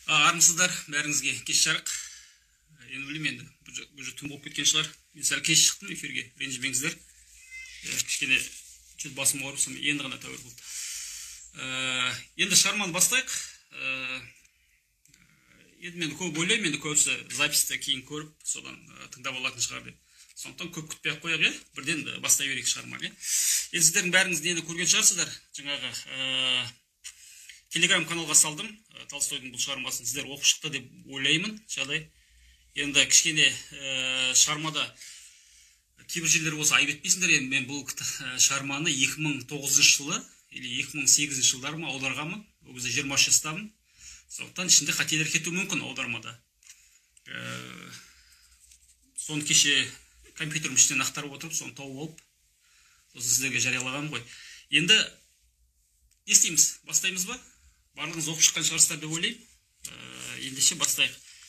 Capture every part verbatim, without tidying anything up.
Армысыздар, бәріңізге кеш жарық. Енді білмеймін, енді бұл түн болып кеткен шығар. Мен сәл кеш шықтым эфирге, ренжімеңіздер. Кішкене чөт басым ауырып, енді ғана тәуір болды. Енді шығарманы бастайық. Енді мен көп ойлаймын, енді көбісі записьті кейін көріп, содан тыңдап алатын шығар деп. Сондықтан көп күтпей ақ қояйық, бірден бастай берейік шығарманы. Енді сіздердің бәріңіз нені көрген шығарсыздар, жаңағы Телеграм каналға салдым, Толстойдың бұл шығармасын сіздер оқып шықты деп ойлаймын, жағдай. Енді кішкене шығармада кейбір жерлер болса айып етпейсіңдер, енді мен бұл шығарманы екі мың тоғызыншы жылы или екі мың сегізінші жылдарыма аударғанмын, ол кезде жиырма үш жастамын. Сондықтан ішінде қателер кетуі мүмкін аудармада. Соны кеше компьютерім ішінен ақтарып отырып, соны тауып алып, сосын сіздерге жариялаған ғой. Енді не істейміз? Бастаймыз ба? Барлығыңыз оқып шыққан шығарсыздар деп ойлаймын. Ендеше бастайық.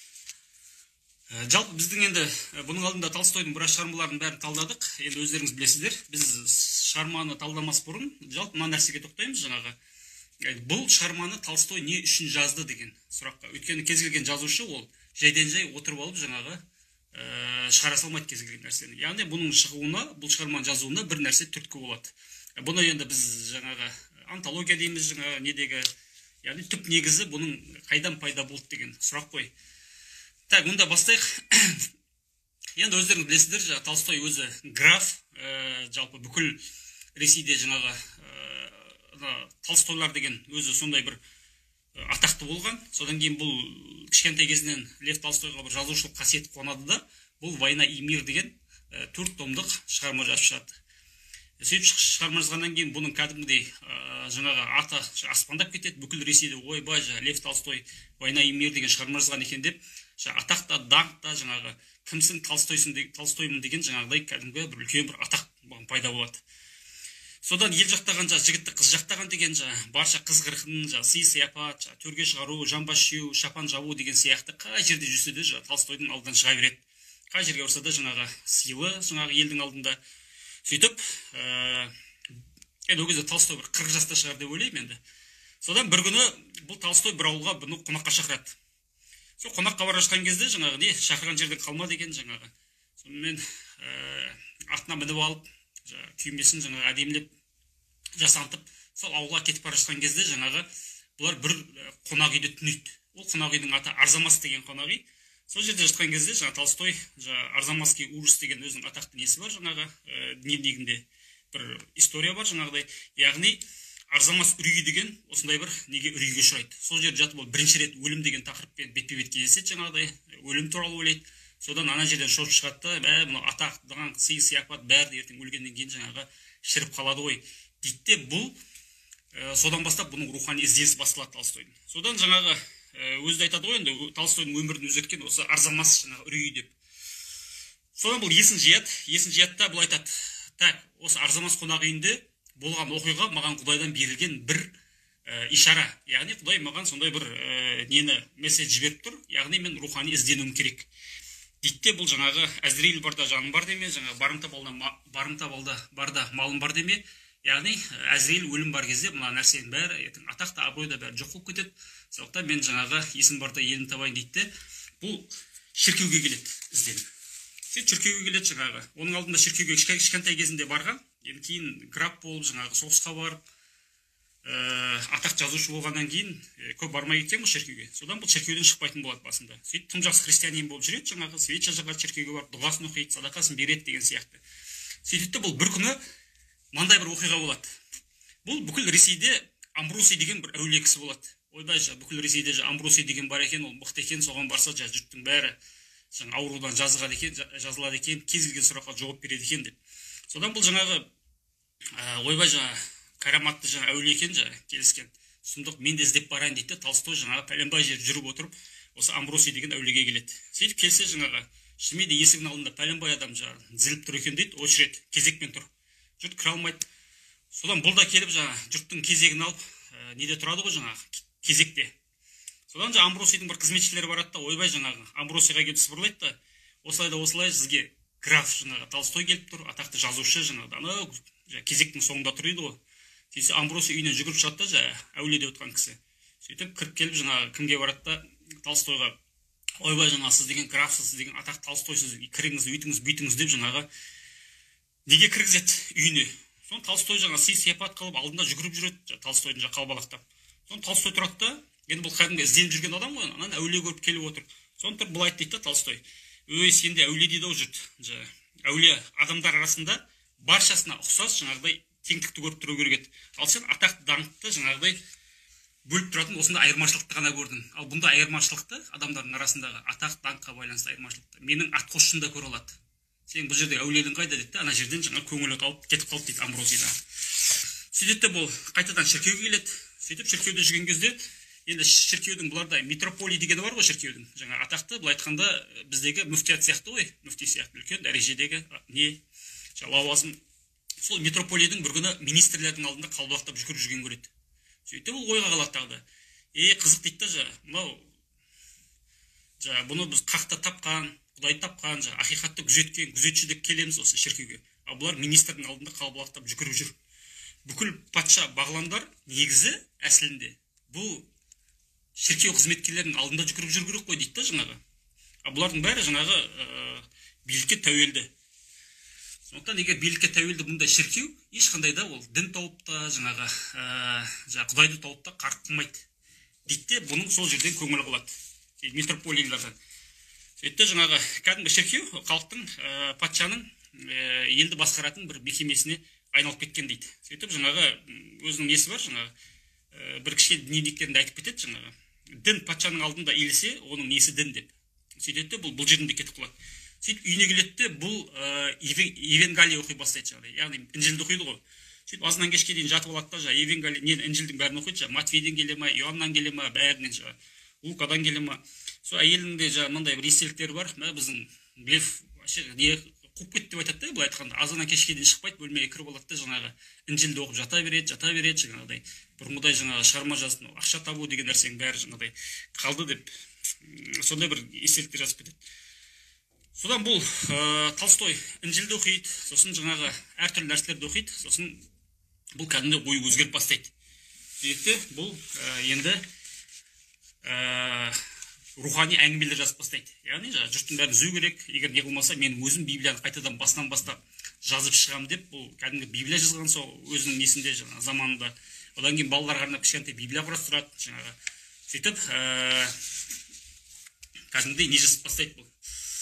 Жалпы біздің енді бұның алдында Толстойдың біраз шығармаларын бәрін талдадық. Енді өздеріңіз білесіздер, біз шығарманы талдамас бұрын жалпы мына нәрсеге тоқтаймыз жаңағы. Бұл шығарманы Толстой не үшін жазды деген сұраққа. Өйткені кез келген жазушы ол жайдан жай отырып алып жаңағы шығара салмайды кез келген нәрсені. Яғни бұның шығуына, бұл шығарманы жазуына бір нәрсе түрткі болады. Бұны енді біз жаңағы антология дейміз, жаңағы недегі, яғни түп негізі бұның қайдан пайда болды деген сұрақ қой. Так, мұнда бастайық. Енді өздеріңіз білесіздер, жаңағы Толстой өзі граф, жалпы бүкіл Ресейде жаңағы Толстойлар деген өзі сондай бір атақты болған. Содан кейін бұл кішкентай кезінен Лев Толстойға бір жазушылық қасиет қонады да, бұл «Война и мир» деген төрт томдық шығарма жазып шығады. Сөйтіп шығарма жазғаннан кейін бұның кәдімгідей жаңағы аты аспандап кетеді, бүкіл Ресейде ойбай, Лев Толстой «Война и мир» деген шығарма жазған екен деп, атақта, даңқта жаңағы кімсің Толстоймын деген жаңағыдай кәдімгі бір үлкен бір атақ пайда болады. Содан ел жақтаған жігітті қыз жақтаған деген барша қыз қырқын, сый сияпат, төрге шығару, жамбас жеу, шапан жабу деген сияқты қай жерде жүрсе де Толстойдың алдынан шыға береді. Қай жерге барса да жаңағы сыйлы жаңағы елдің алдында. Сөйтіп, енді ол кезде Толстой бір қырық жаста шығар деп ойлаймын енді. Содан бір күні бұл Толстой бір ауылға бұны қонаққа шақырады. Сол қонаққа бара жатқан кезде жаңағы не шақырған жерден қалма деген жаңағы. Сонымен артына мініп алып, күймесін жаңағы әдемілеп жасантып, сол ауылға кетіп бара жатқан кезде жаңағы бұлар бір қонақ үйде түнейді. Ол қонақ үйдің аты Арзамас деген қонақ үй. Сол жерде жатқан кезде жаңағы Толстой Арзамасский ужас деген өзінің атақты несі бар жаңағы дневнигінде бір история бар жаңағыдай. Яғни Арзамас үрейі деген осындай бір неге үрейге ұшырайды. Сол жерде жатып ол бірінші рет өлім деген тақырыппен бетпе-бет кездеседі жаңағыдай, өлім туралы ойлайды. Содан ана жерден шошып шығады да, мына атақ, даңқ, сый сияпат бәрі ертең өлгеннен кейін жаңағы шіріп қалады ғой. Дейді де бұл содан бастап бұның рухани ізденісі басталады Толстойдың. Содан жаңағы өзі айтады ғой енді Толстойдың өмірін өзгерткен осы Арзамас жаңағы үрейі деп. Содан бұл есін жияды, есін жияды да бұл айтады: "Так, осы Арзамас қонақ үйінде болған оқиға маған Құдайдан берілген бір ишара. Яғни Құдай маған сондай бір нені месседж жіберіп тұр. Яғни мен рухани ізденуім керек." Дейді де бұл жаңағы әзірейіл барда жаным бар деме, жаңағы барымта балда барда малым бар деме. Яғни әзірейіл өлім бар кезде мына нәрсенің бәрі, ертең атақ та абырой да бәрі жоқ болып кетеді. Сондықтан мен жаңағы есім барда елін табайын дейді де, бұл шіркеуге келеді ізденіп. Сөйтіп шіркеуге келеді жаңағы. Оның алдында шіркеуге кішкентай кезінде барған, енді кейін граф болып жаңағы соғысқа барып, атақ жазушы болғаннан кейін көп бармай кеткен бұл шіркеуге. Содан бұл шіркеуден шықпайтын болады басында. Сөйтіп тым жақсы христианин болып жүреді, жаңағы свеча жағады, шіркеуге барып дұғасын оқиды, садақасын береді деген сияқты. Сөйтіп бұл бір күні мынандай бір оқиға болады. Бұл бүкіл Ресейде Амбросий деген бір әулие кісі болады. Ойбай, бүкіл Ресейде Амбросий деген бар екен, ол мықты екен, соған барса жұрттың бәрі аурудан жазылады екен, жазылады екен, кез келген сұраққа жауап береді екен деп. Содан бұл жаңағы ойбай жаңағы караматты жаңа әулие екен жаңа келіскен. Сұмдық, мен де іздеп барайын дейді. Толстой жаңағы пәленбай жер жүріп отырып, осы Амбросий деген әулиеге келеді. Сөйтіп келсе жаңағы шынымен де есігінің алдында пәленбай адам жаңағы зіліп тұр екен дейді, очередь кезекпен тұр. Жұрт кіре алмайды. Содан бұл да келіп жаңағы жұрттың кезегін алып, неде тұрады ғой жаңағы кезекте. Содан жаңағы Амбросийдің бір қызметшілері барады да, ойбай жаңағы Амбросийға келіп сыбырлайды да, осылай да осылай сізге граф жаңағы Толстой келіп тұр, атақты жазушы жаңағы анау кезектің соңында тұр дейді ғой. Сөйтсе Амбросий үйінен жүгіріп шығады да, әулие деп отқан кісі. Сөйтіп кіріп келіп жаңағы кімге барады да, Толстойға, ойбай жаңа сіз деген графсыз, сіз деген атақ Толстойсыз, кіріңіз, үйтіңіз, бүйтіңіз деп жаңағы неге кіргізеді үйіне. Сон Толстой жаңа сый сияпат қылып алдында жүгіріп жүреді, Толстойдың жаңа қалбалақтап. Сон Толстой тұрады да, енді бұл кәдімгі ізденіп жүрген адам ғой, анан әулие көріп келіп отыр. Сон тұрып былай дейді да Толстой: "Өй, сен де әулие дейді ау жұрт. Әулие адамдар арасында баршасына ұқсас жаңағыдай теңдікті көріп тұру керек еді. Ал сен атақ даңқты жаңағыдай бөліп тұратын осындай айырмашылықты ғана көрдің. Ал бұнда айырмашылықты адамдардың арасындағы атақ даңққа байланысты айырмашылықты менің атқосшымда көре алады. Сен бұл жерде әулиелің қайда дейді, ана жерден жаңа көңілі тауып кетіп қалды дейді Амброзийда. Сөйтеді бұл қайтадан шіркеуге келеді. Сөйтіп шіркеуде жүрген кезде енді шіркеудің бұларда митрополий дегені бар ғой шіркеудің. Жаңа атақты былай айтқанда біздегі мүфтият сияқты ғой, мүфти сияқты үлкен дәрежедегі не лауазым. Сол митрополийдің бір күні министрлердің алдында қалбақтап жүгіріп жүрген көреді. Сөйтіп ол ойға қалады тағы да. Е, қызық дейді да, жа, мынау жа бұны біз қақта тапқан, Құдай тапқан, жа ақиқатты күзеткен, күзетші деп келеміз осы шіркеуге. Ал бұлар министрдің алдында қалбақтап жүгіріп жүр. Бүкіл патша бағландар негізі әсілінде бұл шіркеу қызметкерлерінің алдында жүгіріп жүру керек қой дейді да жаңағы. А бұлардың бәрі жаңағы билікке тәуелді. Сондықтан егер билікке тәуелді бұндай шіркеу, ешқандай да ол дін тауып та жаңағы Құдайды тауып та қарқ қылмайды дейді де, бұның сол жерден көңілі қалады митрополийлерден. Сөйтті жаңағы кәдімгі шіркеу халықтың патшаның елді басқаратын бір мекемесіне айналып кеткен дейді. Сөйтіп жаңағы өзінің несі бар, жаңағы бір кішкене дневниктерінде айтып кетеді жаңағы. Дін патшаның алдында иілсе, оның несі дін деп. Сөйтеді бұл бұл жерінде кетіп қалады. Сөйтіп үйіне келеді, бұл Евангелие оқи бастайды жаңағы. Яғни Інжілді оқиды ғой. Сөйтіп азынан кешке дейін жатып алады да, жаңағы Евангелие, не Інжілдің бәрін оқиды, жаңағы Матфейден келе ма, Иоаннан келе ма, бәрінен жаңағы Лукадан келе ма. Сол әйелінде жаңағы мынандай бір естеліктері бар. Біздің Лев не қуып кетті деп айтады да, былай айтқанда. Азынан кешке дейін шықпайды, бөлмеге кіріп алады да, жаңағы Інжілді оқып жата береді, жата береді, жаңағыдай. Бұрынғыдай жаңағы шығарма жазып, ақша табу деген нәрсенің бәрі жаңағыдай қалды деп, сондай бір естеліктер жазып кетеді. Содан бұл Толстой Інжілді оқиды, сосын жаңағы әртүрлі нәрселерді оқиды, сосын бұл кәдімгі ойы өзгеріп бастайды. Сөйтті бұл енді рухани әңгімелер жазып бастайды. Яғни жұрттың бәрін үзу керек. Егер не қылмаса, мен өзім Библияны қайтадан басынан бастап жазып шығамын деп, бұл кәдімгі Библия жазған сол өзінің несінде жаңа заманында. Одан кейін балаларға арнап кішкентай Библия құрастырады жаңағы. Сөйтіп кәдімгідей не жазып бастайды бұл.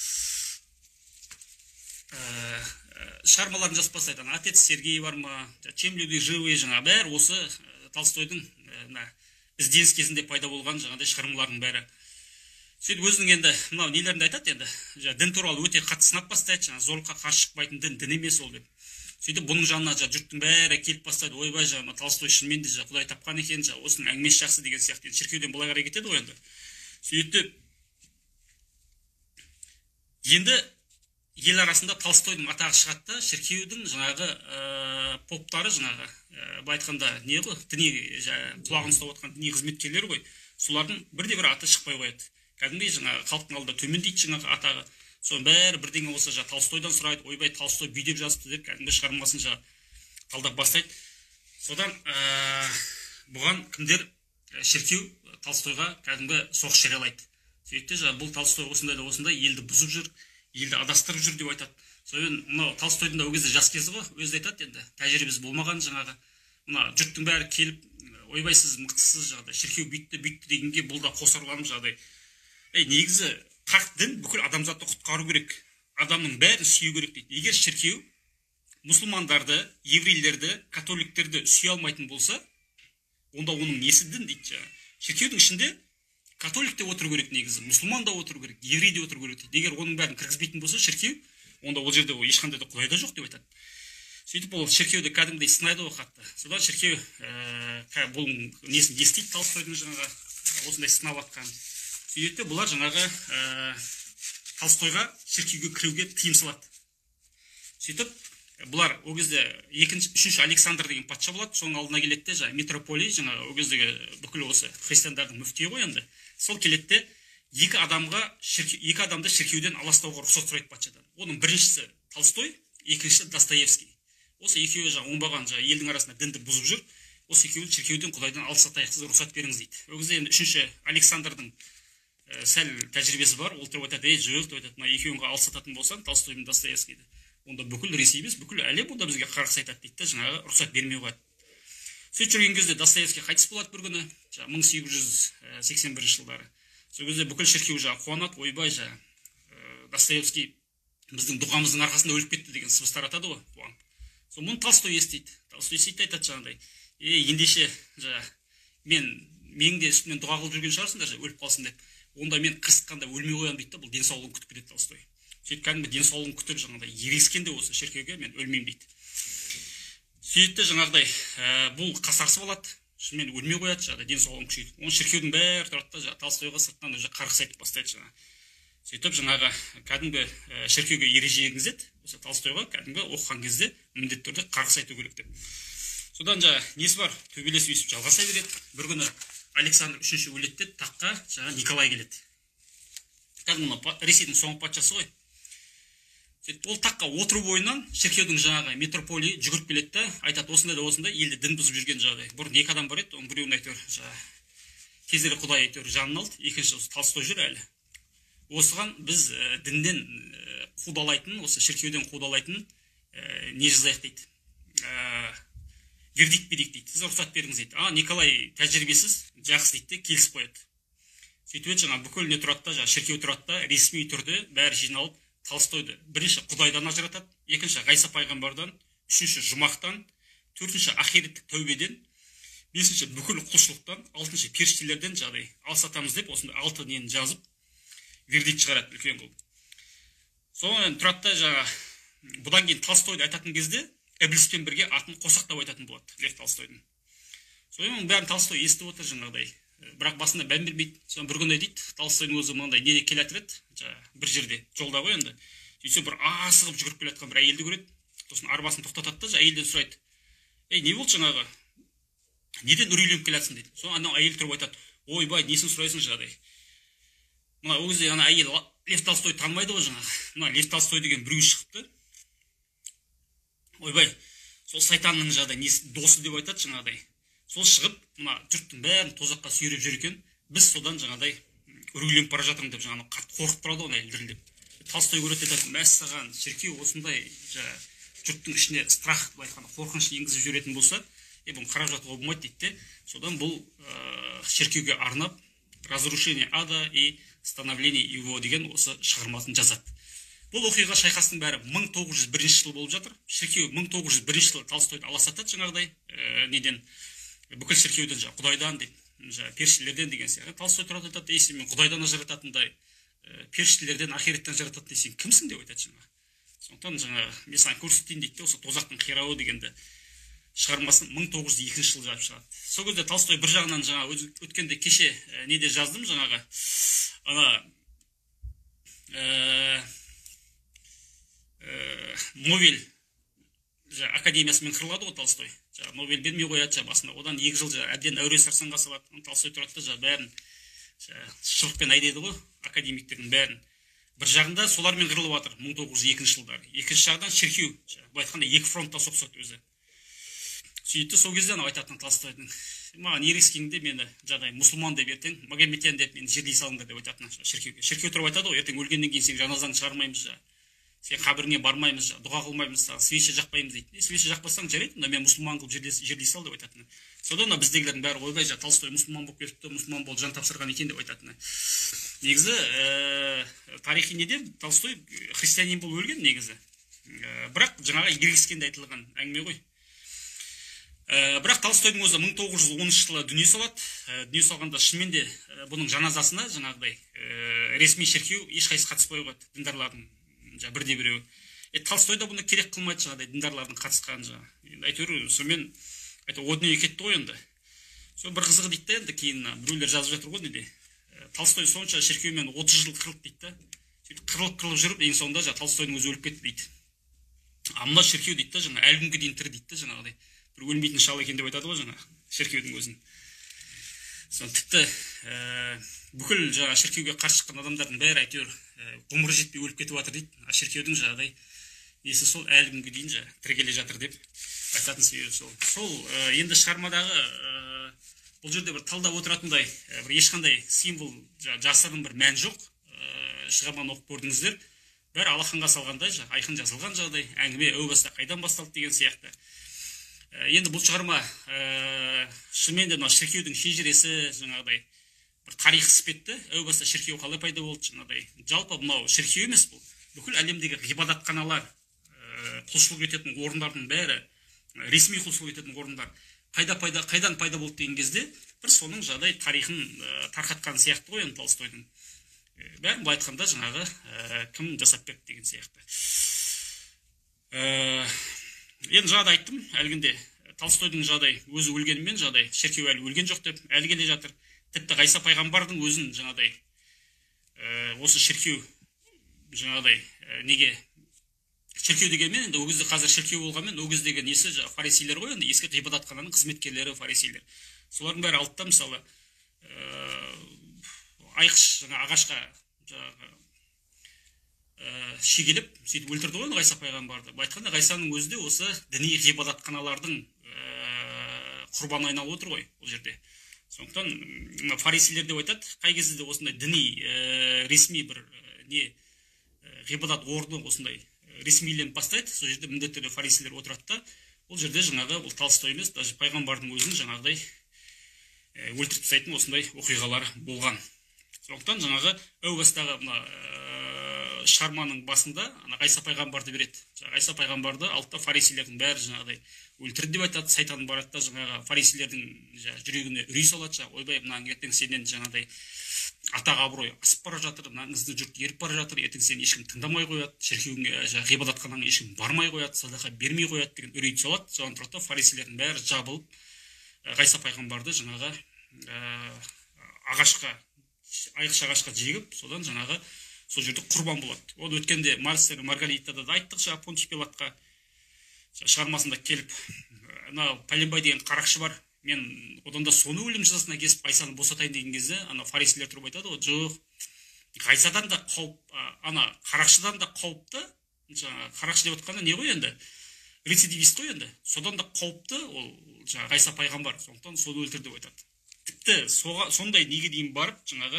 Шығармаларын жазып бастайды. Отец Сергей бар ма, Чем люди живые жаңа бәрі осы Толстойдың ізденіс кезінде пайда болған жаңағыдай шығармалардың бәрі. Сөйтіп өзінің енді мынау нелерінде айтады енді, дін туралы өте қатты сынап бастайды, жаңа зорлыққа қарсы шықпайтын дін дін емес ол деп. Сөйтіп бұның жанына жұрттың бәрі келіп бастайды. Ойбай, жаңа Толстой шынымен де Құдай тапқан екен, жаңа осының әңгімесі жақсы деген сияқты. Шіркеуден былай қарай кетеді ғой енді. Сөйтіп енді ел арасында Толстойдың атағы шығады да, шіркеудің жаңағы поптары жаңағы былай айтқанда не ғой, діни құлағын ұстап отқан діни қызметкерлері ғой. Солардың бірде бір аты шықпай қояды. Кәдімгідей жаңағы халықтың алдында төмендейді жаңағы атағы. Соның бәрі бірдеңе болса жаңағы Толстойдан сұрайды, ойбай Толстой бүй деп жазыпты деп кәдімгі шығармасын жаңағы талдап бастайды. Содан бұған кімдер шіркеу Толстойға кәдімгі соғыс жариялайды. Сөйтті жаңағы бұл Толстой осындай да осындай елді бұзып жүр, елді адастырып жүр деп айтады. Сонымен мынау Толстойдың да ол кезде жас кезі ғой, өзі айтады енді, тәжірибесі болмаған жаңағы. Мына жұрттың бәрі келіп, ойбай сіз мықтысыз жағдай, шіркеу бүйтті бүйтті дегенге бұл да қосарланып жағдай. Ей, негізі хақ дін бүкіл адамзатты құтқару керек, адамның бәрін сүю керек дейді. Егер шіркеу мұсылмандарды, еврейлерді, католиктерді сүйе алмайтын болса, онда оның несі дін дейді. Шіркеудің ішінде католик те отыру керек негізі, мұсылман да отыру керек, еврей де отыру керек дейді. Егер оның бәрін кіргізбейтін болса шіркеу, онда ол жерде ешқандай да Құдай да жоқ деп айтады. Сөйтіп ол шіркеуді кәдімгідей сынайды ғой қатты. Содан шіркеу бұл несін естиді Толстойдың жаңағы осындай сынап атқан. Сөйтті бұлар жаңағы Толстойға шіркеуге кіруге тыйым салады. Сөйтіп бұлар ол кезде екінші, үшінші Александр деген патша болады. Соның алдына келеді де жаңағы митрополий, жаңағы ол кездегі бүкіл осы христиандардың мүфтиі ғой енді. Сол келеді де екі адамға екі адамды шіркеуден аластауға рұқсат сұрайды патшадан. Оның біріншісі Толстой, екіншісі Достоевский. Осы екеуі жаңа оңбаған жаңа елдің арасында дінді бұзып жүр. Осы екеуі шіркеуден Құдайдан алыстатайық, сіз рұқсат беріңіз дейді. Ол кезде енді үшінші Александрдың сәл тәжірибесі бар, ол тұрып айтады, ей жоқ деп айтады, мына екеуіңді алыстататын болсаң, Толстой мен Достоевскийді, онда бүкіл Ресей емес, бүкіл әлем онда бізге қарғыс айтады дейді да, жаңағы рұқсат бермей қояды. Сөйтіп жүрген кезде Достоевский қайтыс болады бір күні, мың сегіз жүз сексен бірінші жылдары. Сол кезде бүкіл шіркеу жаңағы қуанады, ойбай жаңағы Достоевский біздің дұғамыздың арқасында өліп кетті деген сыбыс таратады ғой, қуанып. Сол мұны Толстой естиді. Толстой естиді, айтады жаңағыдай, ей ендеше жаңағы мен менің де үстімнен дұға қылып жүрген шығарсыңдар, өліп қалсын деп. Онда мен қырсыққанда өлмей қоямын дейді да, бұл денсаулығын күтіп кетеді Толстой. Сөйтіп кәдімгі денсаулығын күтіп жаңағыдай ерегіскенде осы шіркеуге мен өлмеймін дейді. Сөйтті жаңағыдай бұл қасарысып алады, шынымен өлмей қояды, жаңағыдай денсаулығын күшейтіп. Оны шіркеудің бәрі тұрады да Толстойға сырттан уже қарғыс айтып бастайды жаңағы. Сөйтіп жаңағы кәдімгі шіркеуге ереже енгізеді, осы Толстойға кәдімгі оқыған кезде міндетті түрде қарғыс айту керек деп. Содан жаңағы несі бар, төбелесіп өсіп жалғаса береді. Бір күні Александр үшінші өледі, таққа жаңа Николай келеді. Кәдімгі Ресейдің соңғы патшасы ғой. Ол таққа отыру бойынан шіркеудің жаңағы митрополии жүгіріп келеді да, айтады, осындай да осындай елді дін бұзып жүрген жағдай. Бұрын екі адам бар еді, оның біреуін әйтеуір жаңағы кездері Құдай әйтеуір жанын алды, екінші Толстой жүр әлі. Осыған біз дінден қудалайтын, осы шіркеуден қудалайтын не жазайық дейді. Вердикт берейік дейді. Сіз рұқсат беріңіз дейді. А, Николай тәжірибесіз, жақсы дейді, келісіп қояды. Сөйтіп жаңа бүкіл не тұрады да, шіркеу тұрады да, ресми түрде бәрі жиналып Толстойды бірінші Құдайдан ажыратады, екінші Ғайса пайғамбардан, үшінші жұмақтан, төртінші ахиреттік тәубеден, бесінші бүкіл құлшылықтан, алтыншы періштелерден жағдай алсатамыз деп, осындай алты нені жазып, вердикт шығарады үлкен қылып. Соған тұрады да жаңа бұдан кейін Толстойды айтатын кезде Ібліспен бірге атын қосақтап айтатын болады Лев Толстойдың. Соның бәрін Толстой естіп отыр жаңағыдай. Бірақ басында бән бермейді. Соны бір күні дейді, Толстойдың өзі мынандай неде келе жатыр еді, бір жерде жолда ғой енді. Сөйтсе бір асығып жүгіріп келе жатқан бір әйелді көреді. Сосын арбасын тоқтатады да, әйелден сұрайды. Ей, не болды жаңағы? Неден үрейленіп келе жатсың дейді. Соны анау әйел тұрып айтады. Ойбай, несін сұрайсың жағдай? Мына ол кезде ана әйел Лев Толстой танымайды ғой жаңағы. Мына Лев Толстой деген біреу шықты. Ойбай, сол сайтанның жағдай досы деп айтады жаңағыдай. Сол шығып, мына жұрттың бәрін тозаққа сүйреп жүр екен, біз содан жаңағыдай үрейленіп бара жатырмын деп жаңағы қатты қорқып тұрады оны әйел дірілдеп. Толстой көреді айтады, мәссаған шіркеу осындай жұрттың ішіне страх деп айтқанда қорқыныш енгізіп жіберетін болса, е бұны қарап жатуға болмайды дейді де. Содан бұл шіркеуге арнап разрушение ада и становление его деген осы шығармасын жазады. Бұл оқиға шайқастың бәрі мың тоғыз жүз бірінші жылы болып жатыр. Шіркеу мың тоғыз жүз бірінші жылы Толстойды аласатады жаңағыдай неден бүкіл шіркеуден жаңа Құдайдан дейді, жаңа періштелерден деген сияқты. Толстой тұрады айтады, ей мен Құдайдан ажырататындай, періштелерден, ахиреттен ажырататын сен кімсің деп айтады жаңа. Сондықтан жаңа мен саған көрсетейін дейді, осы тозақтың қирауы дегенді шығармасын мың тоғыз жүз екінші жылы жазып шығады. Сол кезде Толстой бір жағынан жаңа өткенде кеше неде жаздым жаңағы ана Нобель академиясымен қырылады ғой Толстой. Нобель бермей қояды басында. Одан екі жыл әбден әуре сарсаңға салады. Толстой тұрады да бәрін шыбықпен айдайды ғой академиктердің бәрін. Бір жағында солармен қырылып жатыр мың тоғыз жүз екінші жылдары. Екінші жағынан шіркеу, былай айтқанда екі фронтта соғысады өзі. Сөйтті сол кезде анау айтатын Толстойдың, маған ерегіскенде мені жағдай мұсылман деп ертең, магометян деп мені жерлей салыңдар деп айтатын шіркеуге. Шіркеу тұрып айтады ғой, ертең өлгеннен кейін сен жаназаңды шығармаймыз, сен қабіріңе бармаймыз, дұға қылмаймыз, свеча жақпаймыз дейді. Свеча жақпасаң жарайды, онда мен мұсылман қылып жерлей сал деп айтатын. Содан да біздегілердің бәрі ойбай, Толстой мұсылман болып келіпті, мұсылман болып жан тапсырған екен деп айтатын. Негізі тарихи неде Толстой христианин болып өлген негізі. Бірақ жаңағы ерегіскенде айтылған әңгіме ғой. Бірақ Толстойдың өзі мың тоғыз жүз оныншы жылы дүние салады. Дүние салғанда шынымен де бұның жаназасына жаңағыдай ресми шіркеу ешқайсысы қатыспай қойды, діндарлардың бірде біреуі. Толстой да бұны керек қылмайды жаңағыдай діндарлардың қатысқанын жаңа. Әйтеуір сонымен о дүниеге кетті ғой енді. Сол бір қызығы дейді да енді кейін біреулер жазып жатыр ғой неде. Толстой сонша шіркеумен отыз жыл қырылды дейді да. Сөйтіп қырылып қырылып жүріп ең соңында жаңа Толстойдың өзі өліп кетті дейді. А мына шіркеу дейді да жаңа әлі күнге дейін тірі дейді да жаңағыдай. Бір өлмейтін шал екен деп айтады ғой жаңа шіркеудің өзін. Сон тіпті бүкіл жаңа шіркеуге қарсы шыққан адамдардың бәрі әйтеуір ғұмыры жетпей өліп кетіп жатыр дейді. А шіркеудің жаңағыдай несі сол әлі күнге дейін жаңа тірі келе жатыр деп айтатын себебі сол. Сол енді шығармадағы бұл жерде бір талдап отыратындай бір ешқандай символ жасырын бір мән жоқ. Шығарманы оқып көрдіңіздер, бәрі алақанға салғандай, айқын жазылған жағдай, әңгіме әу баста қайдан басталды деген сияқты. Енді бұл шығарма шынымен де мына шіркеудің шежіресі, жаңағыдай бір тарих іспетті. Әу баста шіркеу қалай пайда болды, жаңағыдай. Жалпы мынау шіркеу емес, бұл бүкіл әлемдегі ғибадатханалар, құлшылық ететін орындардың бәрі, ресми құлшылық ететін орындар қайда пайда, қайдан пайда болды деген кезде бір соның жағдай тарихын тарқатқан сияқты ғой, Толстойдың. Бәрін былай айтқанда жаңағы кім жасап берді деген сияқты. Енді жағдай айттым, әлгінде Толстойдың жағдай өзі өлгенімен жағдай, шіркеу әлі өлген жоқ деп, әлі келе жатыр. Тіпті Ғайса пайғамбардың өзін жаңағыдай осы шіркеу жаңағыдай неге шіркеу дегенмен, енді ол кезде қазір шіркеу болғанмен, ол кездегі несі фарисейлер ғой, енді ескі ғибадатхананың қызметкерлері фарисейлер. Солардың бәрі алды да, мысалы, айқыш жаңа ағашқа жаңағы шегелеп сөйтіп өлтірді ғой Ғайса пайғамбарды. Айтқанда Ғайсаның өзі де осы діни ғибадатханалардың құрбаны айналып отыр ғой ол жерде. Сондықтан фарисейлер деп айтады, қай кезде де осындай діни ресми бір не ғибадат орны осындай ресмиленіп бастайды, сол жерде міндетті түрде фарисейлер отырады да, ол жерде жаңағы бұл Толстой емес, даже пайғамбардың өзін жаңағыдай өлтіріп тастайтын осындай оқиғалар болған. Сондықтан жаңағы әу бастағы мына шығарманың басында Ғайса пайғамбарды береді. Ғайса пайғамбарды алды да фарисейлердің бәрі жаңағыдай өлтірді деп айтады, сайтан барады да жаңағы фарисейлердің жүрегіне үрей салады, ойбай мынаң ертең сенен жаңағыдай атақ абырой асып бара жатыр, мынаңызды жұрт еріп бара жатыр, ертең сені ешкім тыңдамай қояды, шіркеуге ғибадатханаға ешкім бармай қояды, садақа бермей қояды деген үрейді салады. Соған тұрады да фарисейлердің бәрі жабылып Ғайса пайғамбарды жаңағы ағашқа, айқыш ағашқа жегіп, содан жаңағы сол жерде құрбан болады. Ол өткенде Марстер Маргаритада да айттық, жаңағы Понтий Пилатқа шығармасында келіп, мынау пәленбай деген қарақшы бар, мен одан да соны өлім жазасына кесіп Ғайсаны босатайын деген кезде, ана фарисейлер тұрып айтады ғой, жоқ, Ғайсадан да қауіп, ана қарақшыдан да қауіпті, жаңағы қарақшы деп отқанда не ғой енді, рецидивист қой енді, содан да қауіпті ол жаңағы Ғайса пайғамбар, сондықтан соны өлтір деп айтады. Тіпті сондай неге дейін барып, жаңағы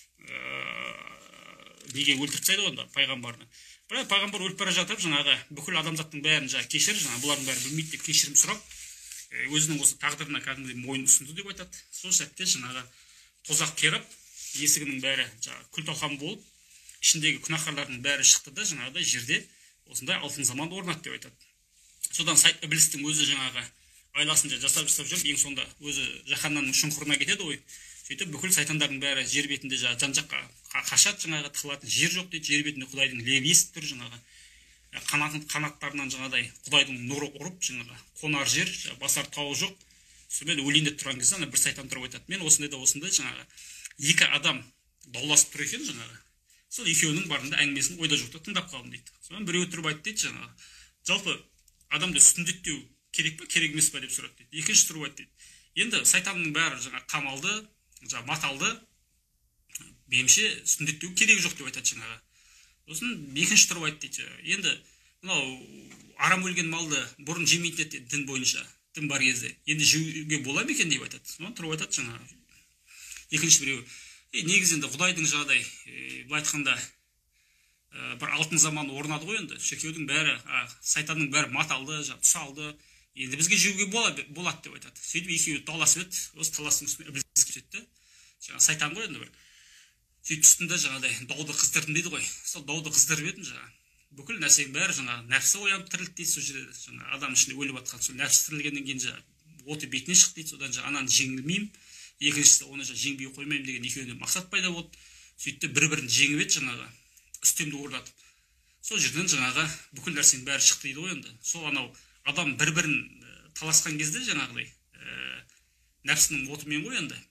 неге өлтіріп тастайды онда пайғамбарны. Бірақ пайғамбар өліп бара жатып, жаңағы бүкіл адамзаттың бәрін жаңағы кешір, жаңағы бұлардың бәрі білмейді деп кешірім сұрап, өзінің осы тағдырына кәдімгідей мойын ұсынды деп айтады. Сол сәтте жаңағы тозақ керіп, есігінің бәрі жаңағы күл-талқан болып, ішіндегі күнәһарлардың бәрі шықты да, жаңағыдай жерде осындай алтын заман орнады деп айтады. Содан сайт іблістің өзі жаңағы айласын жасап жасап жүріп, ең сонда өзі жаһаннамның шұңқырына кетеді ғой. Сөйтіп бүкіл сайтандардың бәрі жер бетінде жан-жаққа қашады, жаңағы тығылатын жер жоқ дейді. Жер бетінде Құдайдың лебі естіп тұр, жаңағы қанаттарынан жаңағыдай Құдайдың нұры ұрып, жаңағы қонар жер, басар тауы жоқ. Сонымен өлейін деп тұрған кезде бір сайтан тұрып айтады, мен осындай да осындай жаңағы екі адам дауласып тұр екен, жаңағы сол екеуінің барында әңгімесін ойда жоқта тыңдап қалдым дейді. Сонымен біреуі тұрып айтты дейді, жаңағы жалпы адамды сүндеттеу керек па, керек емес па деп сұрады дейді. Екінші тұрып айтты дейді, енді сайтанның бәрі жаңағы қамалды, жаңағы маталды, меніңше сүндеттеу керегі жоқ деп айтады жаңағы. Сосын екінші тұрып айтты дейді, енді мынау арам өлген малды бұрын жемейтін еді дін бойынша, дін бар кезде, енді жеуге бола ма екен деп айтады. Соны тұрып айтады жаңағы. Екінші біреуі, негізі енді Құдайдың жағдай, былай айтқанда бір алтын заман орнады ғой енді, шіркеудің бәрі, сайтанның бәрі маталды, тұсалды, енді бізге жеуге болады деп айтады. Сөйтіп екеуі таласып еді, осы таластың үстіне іблис кетті. Жаңағы сайтан ғой енді бір. Сөйтіп үстінде жаңағыдай дауды қыздырдым дейді ғой. Сол дауды қыздырып едім жаңағы. Бүкіл нәрсенің бәрі жаңағы нәпсі оянып тірілді дейді, сол жерде жаңағы адам ішінде өліп жатқан сол нәпсі тірілгеннен кейін жаңағы оты бетіне шықты дейді, содан жаңағы ананы жеңілмеймін, екіншісі оны жеңбей қоймаймын деген екеуіне мақсат пайда болды. Сөйтті бір-бірін жеңіп еді жаңағы үстемді орнатып. Сол жерден жаңағы бүкіл нәрсенің бәрі шықты дейді ғой енді. Сол анау адам бір-бірін таласқан кезде жаңағыдай нәпсінің отымен ғой енді.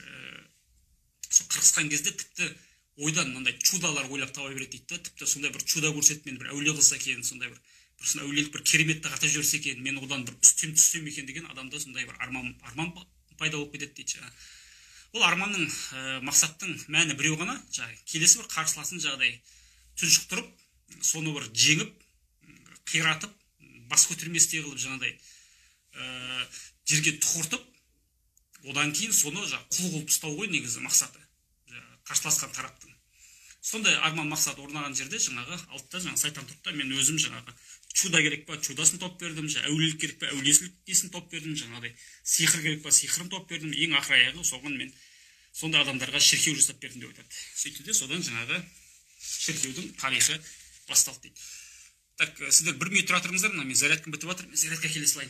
Сол қырқысқан кезде тіпті ойдан мынандай чудалар ойлап таба береді дейді. Тіпті сондай бір чуда көрсетіп, мен бір әулие қылса екен, сондай бір бір сондай әулиелік бір кереметті қатап жіберсе екен, мен одан бір үстем түссем екен деген адамда сондай бір арман арман пайда болып кетеді дейді. Ол арманның мақсаттың мәні біреу ғана, жаңағы келесі бір қарсыласын жағдай тұншықтырып, соны бір жеңіп, қиратып, бас көтерместей қылып жаңағыдай жерге тұқыртып, одан кейін соны құл қылып ұстау ғой негізі мақсаты, қарсыласқан тараптың. Сондай арман мақсат орнаған жерде жаңағы алтыда жаңағы сайтан тұрды да, мен өзім жаңағы чуда керек па, чудасын топ бердім, әулиелік керек па, әулиесін топ бердім, жаңағыдай сиқыр керек па, сиқырын топ бердім, ең ақыр аяғы соған мен сондай адамдарға шіркеу жасап бердім деп айтады. Сөйтті де содан жаңағы шіркеудің тарихы басталды дейді. Так, сіздер бір минут тұра тұрыңыздар, мен зарядкам бітіп жатыр, мен зарядка келе салайын.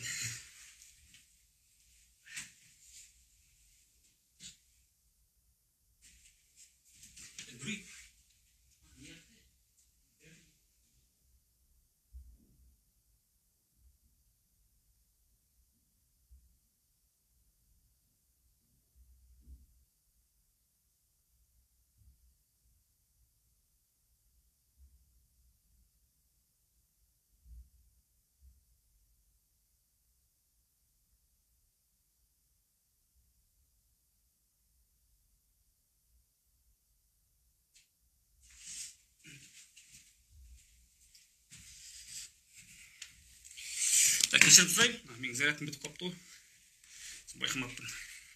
Кешіріп сұрайын, менің зарядым бітіп қапты ғой, байқамаппын.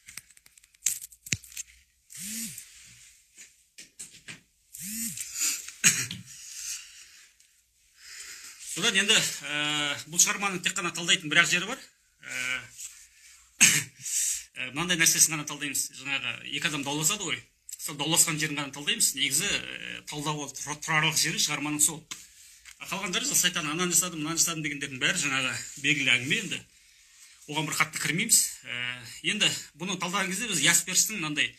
Содан енді бұл шығарманың тек қана талдайтын бір-ақ жері бар. Мынандай нәрсесін ғана талдаймыз. Жаңағы екі адам дауласады ғой. Сол дауласқан жерін ғана талдаймыз. Негізі талдауға тұрарлық жері шығарманың сол. Қалғандары сайтан ананы жасадым, мынаны жасадым дегендердің бәрі жаңағы белгілі әңгіме, енді оған бір қатты кірмейміз. Енді бұны талдаған кезде біз Ясперстің мынандай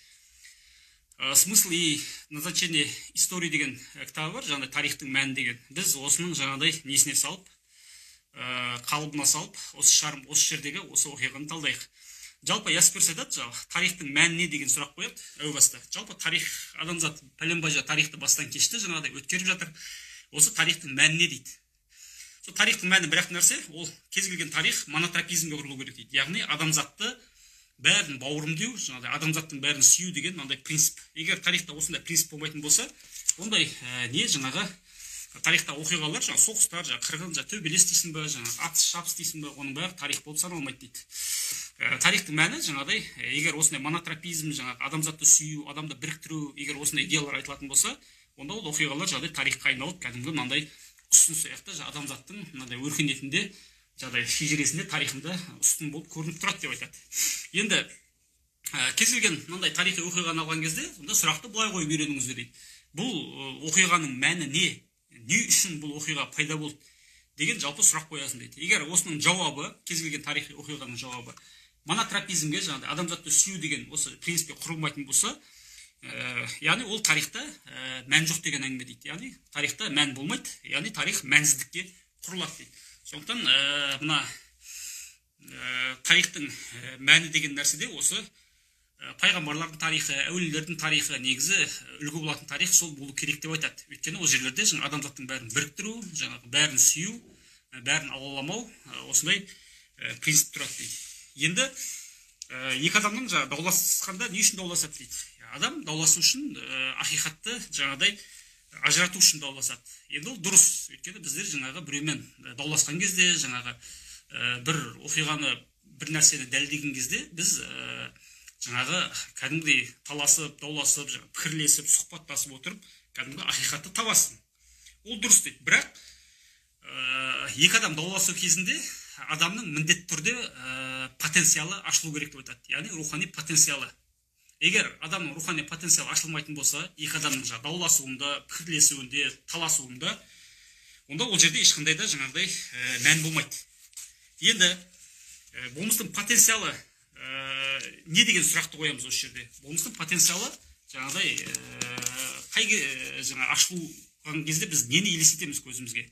смысл и назначение истории деген кітабы бар, жаңағыдай тарихтың мәні деген. Біз осының жаңағыдай несіне салып, қалыбына салып, осы шарым, осы жердегі осы оқиғаны талдайық. Жалпы Ясперс айтады, жаңағы тарихтың мәні не деген сұрақ қояды әу баста. Жалпы тарих, адамзат пәленбай тарихты бастан кешті, жаңағыдай өткеріп жатыр. Осы тарихтың мәні не дейді. Сол тарихтың мәні бір-ақ нәрсе, ол кез келген тарих монотропизмге құрылу керек дейді. Яғни адамзатты бәрін бауырым деу, жаңағыдай адамзаттың бәрін сүю деген мынандай принцип. Егер тарихта осындай принцип болмайтын болса, ондай не жаңағы тарихта оқиғалар, жаңағы соғыстар, жаңағы қырғын, жаңағы төбелес дейсің бе, жаңағы атыс шабыс дейсің бе, оның бәрі тарих болып саналмайды дейді. Тарихтың мәні жаңағыдай, егер осындай монотропизм, жаңағы адамзатты сүю, адамды біріктіру, егер осындай идеялар айтылатын болса, онда ол оқиғалар жағдай тарихқа айналып, кәдімгі мынандай үстін сияқты адамзаттың мынандай өркениетінде, жағдай шежіресінде, тарихында үстін болып көрініп тұрады деп айтады. Енді кез келген мынандай тарихи оқиғаны алған кезде, онда сұрақты былай қойып үйреніңіздер дейді. Бұл оқиғаның мәні не? Не үшін бұл оқиға пайда болды деген жалпы сұрақ қоясың дейді. Егер осының жауабы, кез келген тарихи оқиғаның жауабы монотропизмге, жаңағыдай адамзатты сүю деген осы принципке құрылмайтын болса, яғни ол тарихта мән жоқ деген әңгіме дейді. Яғни тарихта мән болмайды, яғни тарих мәнсіздікке құрылады дейді. Сондықтан мына тарихтың мәні деген нәрседе осы пайғамбарлардың тарихы, әулиелердің тарихы, негізі үлгі болатын тарих сол болу керек деп айтады. Өйткені ол жерлерде жаңағы адамзаттың бәрін біріктіру, жаңағы бәрін сүю, бәрін алаламау, осындай принцип тұрады дейді. Енді екі адамның жаңағы дауласқанда не үшін дауласады дейді. Адам дауласу үшін ақиқатты жаңағыдай ажырату үшін дауласады. Енді ол дұрыс. Өйткені біздер жаңағы біреумен дауласқан кезде, жаңағы бір оқиғаны, бір нәрсені дәлелдеген кезде біз жаңағы кәдімгідей таласып, дауласып, пікірлесіп, сұхбаттасып отырып, кәдімгі ақиқатты табасың. Ол дұрыс дейді. Бірақ екі адам дауласу кезінде адамның міндетті түрде потенциалы ашылу керек деп айтады. Яғни рухани потенциалы. Егер адамның рухани потенциалы ашылмайтын болса, екі адамның дауласуында, пікірлесуінде, таласуында, онда ол жерде ешқандай да жаңағыдай мән болмайды. Енді болмыстың потенциалы не деген сұрақты қоямыз осы жерде? Болмыстың потенциалы жаңағыдай қай жаңа ашылған кезде біз нені елестетеміз көзімізге?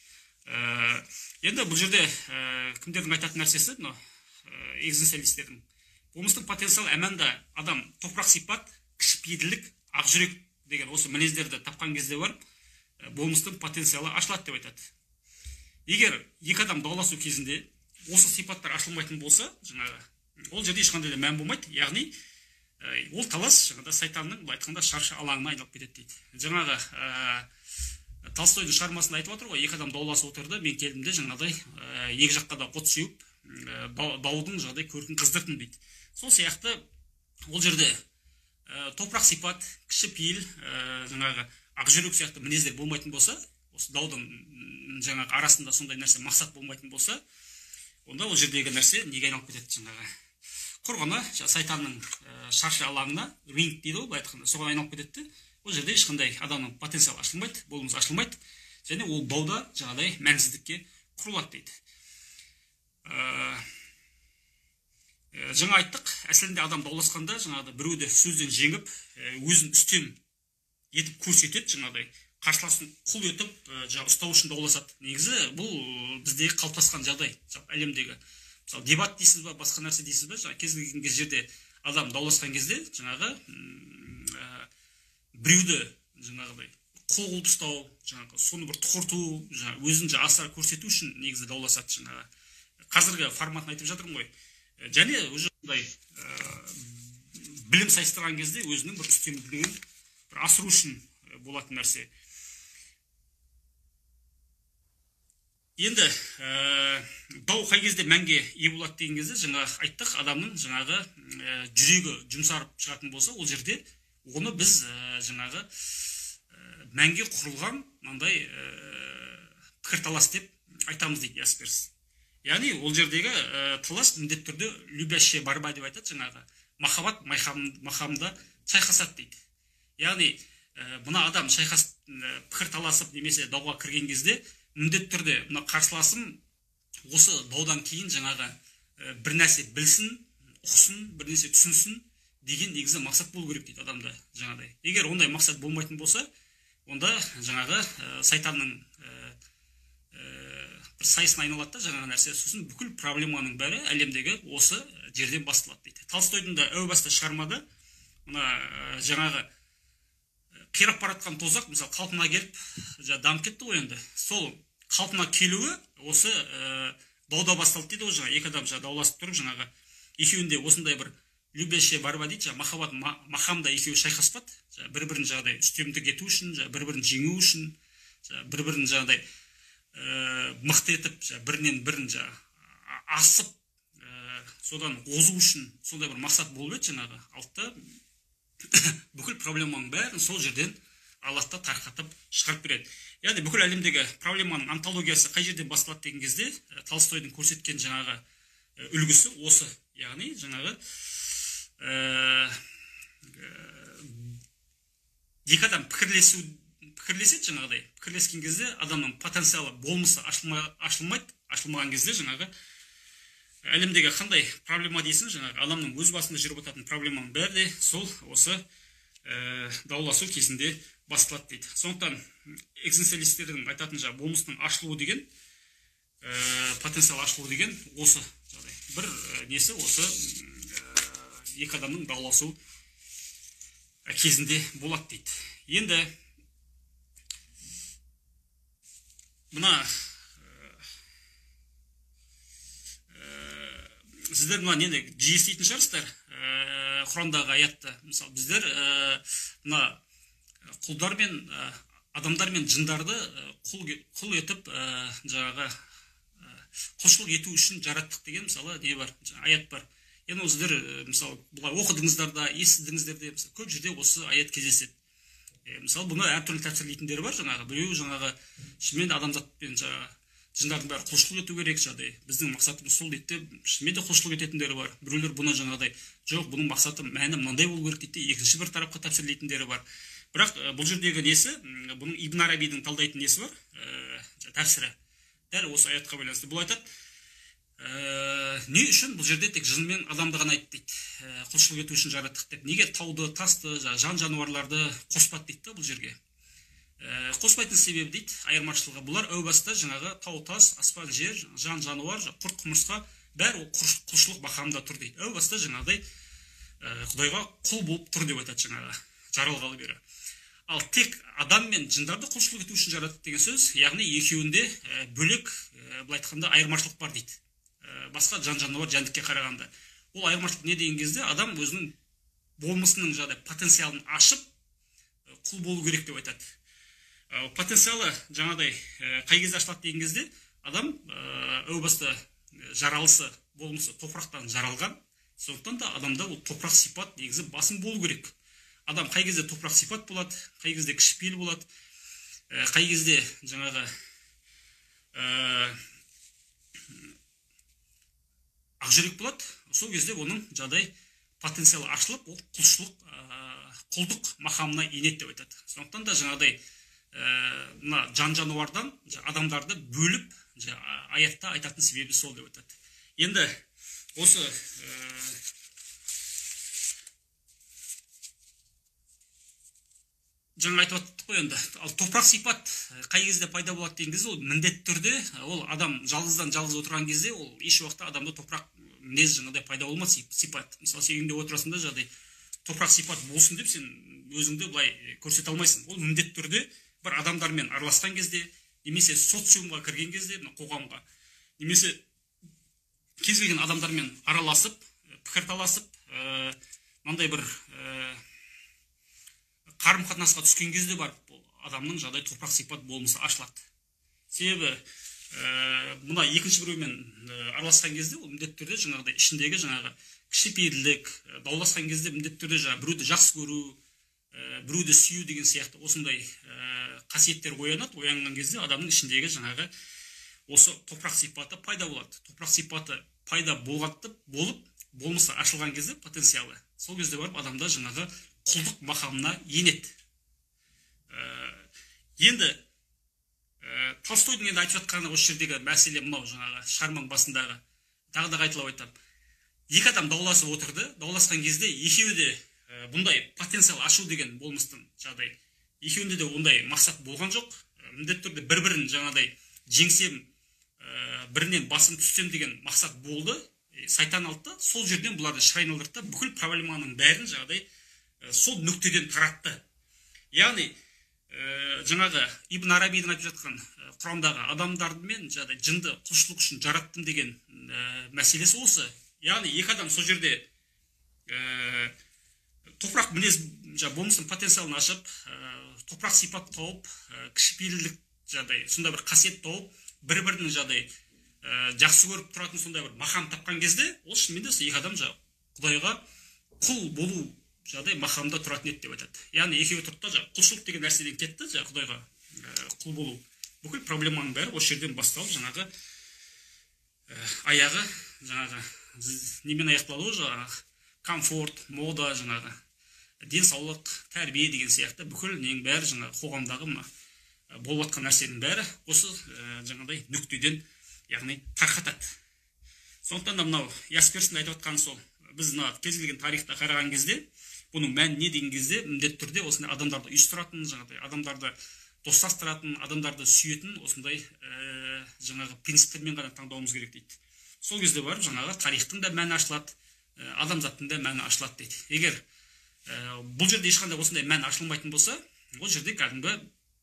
Енді бұл жерде кімдердің айтатын нәрсесі, экзистенциалистердің. Болмыстың потенциалы әмәнда адам топырақ сипат, кішіпейілділік, ақжүрек деген осы мінездерді тапқан кезде бар, болмыстың потенциалы ашылады деп айтады. Егер екі адам дауласу кезінде осы сипаттар ашылмайтын болса, жаңағы ол жерде ешқандай да мән болмайды. Яғни ол талас жаңағыда сайтанның былай айтқанда шаршы алаңына айналып кетеді дейді. Жаңағы Толстойдың шығармасында айтып отыр ғой, екі адам дауласып отырды, мен келдім де жаңағыдай екі жаққа да от сеуіп, даудың жаңағыдай көркін қыздырдым дейді. сол сияқты ол жерде топырақ сипат, кішіпейіл, жаңағы ақжүрек сияқты мінездер болмайтын болса, осы даудың жаңағы арасында сондай нәрсе мақсат болмайтын болса, онда ол жердегі нәрсе неге айналып кетеді, жаңағы құр ғана сайтанның шаршы алаңына, ринг дейді ғой, былай айтқанда, соған айналып кетеді. Ол жерде ешқандай адамның потенциалы ашылмайды, болмысы ашылмайды, және ол дауда жаңағыдай мәнсіздікке құрылады дейді. Жаңа айттық, әсілінде адам дауласқанда жаңағыдай біреуді сөзден жеңіп, өзін үстем етіп көрсетеді, жаңағыдай қарсыласын құл етіп, жаңа ұстау үшін дауласады. Негізі бұл біздегі қалыптасқан жағдай, әлемдегі. Мысалы, дебат дейсіз ба, басқа нәрсе дейсіз ба, жаңа кез келген жерде адам дауласқан кезде, жаңағы біреуді жаңағыдай құл қылып ұстау, жаңағы соны бір тұқырту, жаңағы өзін асыра көрсету үшін негізі дауласады, жаңағы. Қазіргі форматын айтып жатырмын ғой. Және уже білім сайыстырған кезде өзінің бір үстемділігін бір асыру үшін болатын нәрсе. Енді дау қай кезде мәнге ие болады деген кезде жаңа айттық, адамның жаңағы жүрегі жұмсарып шығатын болса, ол жерде оны біз жаңағы мәнге құрылған мынандай пікірталас деп айтамыз дейді Ясперс. Яғни ол жердегі талас міндетті түрде любящая борьба деп айтады, жаңағы махаббат мақамында шайқасады дейді. Яғни мына адам шайқас пікір таласып немесе дауға кірген кезде міндетті түрде мына қарсыласым осы даудан кейін жаңағы бір нәрсе білсін, ұқсын, бір нәрсе түсінсін деген негізі мақсат болу керек дейді адамда жаңағыдай. Егер ондай мақсат болмайтын болса, онда жаңағы сайтанның бір сайысын айналады да жаңағы нәрсе, сосын бүкіл проблеманың бәрі әлемдегі осы жерден басталады дейді. Толстойдың да әу баста шығармада мына жаңағы қирап баратқан тозақ мысалы қалпына келіп дамып кетті ғой, енді сол қалпына келуі осы дауда басталды дейді ғой. Жаңа екі адам дауласып тұрып, жаңағы екеуінде осындай бір любящая борьба дейді, жаңа махаббат мақамда екеуі шайқаспады, бір-бірін жаңағыдай үстемдік ету үшін, бір-бірін жеңу үшін, бір-бірін жаңағыдай мықты етіп, бірінен бірін асып, содан озу үшін сондай бір мақсат болып еді жаңағы. Алтта бүкіл проблеманың бәрін сол жерден Аллахта тарқатып шығарып береді. Яғни бүкіл әлемдегі проблеманың антологиясы қай жерден басталады деген кезде Толстойдың көрсеткен жаңағы үлгісі осы. Яғни жаңағы екі адам пікірлесу пікірлеседі жаңағыдай. Пікірлескен кезде адамның потенциалы, болмысы ашылмайды, ашылмаған кезде жаңағы әлемдегі қандай проблема дейсің, жаңағы адамның өз басында жүріп отыратын проблеманың бәрі де сол осы дауласу кезінде басталады дейді. Сондықтан экзистенциалистердің айтатын жаңағы болмыстың ашылуы деген, потенциал ашылуы деген осы бір несі, осы екі адамның дауласу кезінде болады дейді. Енді мына сіздер мына нені жиі еститін шығарсыздар, Құрандағы аятты. Мысалы, біздер мына құлдар мен адамдар мен жындарды құл етіп жаңағы құлшылық ету үшін жараттық деген мысалы не бар, аят бар. Енді сіздер мысалы бұлай оқыдыңыздар да, естідіңіздер де, көп жерде осы аят кездеседі. Мысалы бұны әртүрлі тәпсірлейтіндері бар, жаңағы біреу жаңағы шынымен адамзатпен жаңағы жындардың бәрі құлшылық ету керек, жағдай біздің мақсатымыз сол дейді, шынымен де құлшылық ететіндері бар. Біреулер бұны жаңағыдай жоқ, бұның мақсаты мәні мынандай болу керек дейді, екінші бір тарапқа тәпсірлейтіндері бар. Бірақ бұл жердегі несі, бұның Ибн Арабидің талдайтын несі бар, тәпсірі дәл осы аятқа байланысты. Бұл айтады, не үшін бұл жерде тек жын мен адамды ғана айтты дейді, құлшылық ету үшін жараттық деп. Неге тауды, тасты, жан жануарларды қоспады дейді бұл жерге. Қоспайтын себебі дейді, айырмашылығы бұлар әу баста жаңағы тау, тас, аспан, жер, жан жануар, құрт, құмырсқа бәрі құлшылық мақамында тұр дейді. Әу баста жаңағыдай Құдайға құл болып тұр деп айтады жаңағы жаралғалы бері. Ал тек адам мен жындарды құлшылық ету үшін жаратты деген сөз, яғни екеуінде бөлек, былай айтқанда айырмашылық бар дейді. Басқа жан жануар жәндікке қарағанда. Ол айырмашылық не деген кезде адам өзінің болмысының жаңағыдай потенциалын ашып құл болу керек деп айтады. Потенциалы жаңағыдай қай кезде ашылады деген кезде адам әу баста жаралысы, болмысы топырақтан жаралған, Сондықтан да адамда ол топырақ сипат негізі басым болу керек. Адам қай кезде топырақ сипат болады, қай кезде кішіпейіл болады, қай кезде жаңағы ақжүрек болады, сол кезде оның жағдай потенциалы ашылып, ол құлшылық, құлдық мақамына енеді деп айтады. Сондықтан да жаңағыдай мына жан жануардан адамдарды бөліп аятта айтатын себебі сол деп айтады. Енді осы жаңа айтып attық қой енді. Ал топырақ сипат қай кезде пайда болады деген кезде, ол міндетті түрде, ол адам жалғыздан жалғыз отырған кезде, ол еш уақытта адамда топырақ мінез жаңағыдай пайда болмас сипат. Мысалы, сен үйіңде отырасың да, жағдай топырақ сипат болсын деп сен өзіңді былай көрсете алмайсың. Ол міндетті түрде бір адамдармен араласқан кезде, немесе социумға кірген кезде, қоғамға, немесе кез келген адамдармен араласып, пікірталасып, мынандай бір қарым-қатынасқа түскен кезде бар, адамның жағдай топырақ сипат болмысы ашылады. Себебі мына екінші біреумен араласқан кезде, ол міндетті түрде жаңағыдай ішіндегі жаңағы кішіпейілдік, дауласқан кезде міндетті түрде жаңағы біреуді жақсы көру, біреуді сүю деген сияқты осындай қасиеттер оянады. Оянған кезде адамның ішіндегі жаңағы осы топырақ сипаты пайда болады. Топырақ сипаты пайда болғанды болып, болмысы ашылған кезде потенциалы, сол кезде барып адамда жаңағы құлдық мақамына енеді. Енді Толстойдың енді айтып жатқаны осы жердегі мәселе мынау, жаңағы шығарманың басындағы тағы да қайталап айтамын. Екі адам дауласып отырды, дауласқан кезде екеуі де бұндай потенциал ашу деген болмыстың жағдай, екеуінде де ондай мақсат болған жоқ. Міндетті түрде бір-бірін жаңағыдай жеңсем, бірінен басым түссем деген мақсат болды. Сайтан алды да, сол жерден бұларды шырайналдырды да, бүкіл проблеманың бәрін жағдай сол нүктеден таратты. Яғни жаңағы Ибн Арабидің айтып жатқан құрамдағы адамдармен жағдай жынды құлшылық үшін жараттым деген мәселесі осы. Яғни екі адам сол жерде топырақ мінез болмысын потенциалын ашып, топырақ сипат тауып, кішіпейілдік жағдай, сондай бір қасиет тауып, бір-бірінің жағдай жақсы көріп тұратын сондай бір мақам тапқан кезде, ол шынымен де екі адам Құдайға құл болу жағдай мақамда тұратын еді деп айтады. Яғни екеуі тұрды да, құлшылық деген нәрседен кетті, Құдайға құл болу. Бүкіл проблеманың бәрі осы жерден басталып, жаңағы аяғы жаңағы немен аяқталуы, жаңағы комфорт, мода, жаңағы денсаулық, тәрбие деген сияқты бүкіл нең бәрі жаңағы қоғамдағы мына болып жатқан нәрсенің бәрі осы жаңағыдай нүктеден, яғни тарқатады. Сондықтан да мынау Ясперстің айтып жатқаны сол. Біз мына кез келген тарихта қараған кезде, бұның мәні не деген кезде, міндетті түрде осындай адамдарды ұйыстыратын, жаңағыдай адамдарды достастыратын, адамдарды сүйетін осындай жаңағы принциптермен ғана таңдауымыз керек дейді. Сол кезде барып жаңағы тарихтың да мәні ашылады, адамзаттың да мәні ашылады дейді. Егер бұл жерде ешқандай осындай мән ашылмайтын болса, ол жерде кәдімгі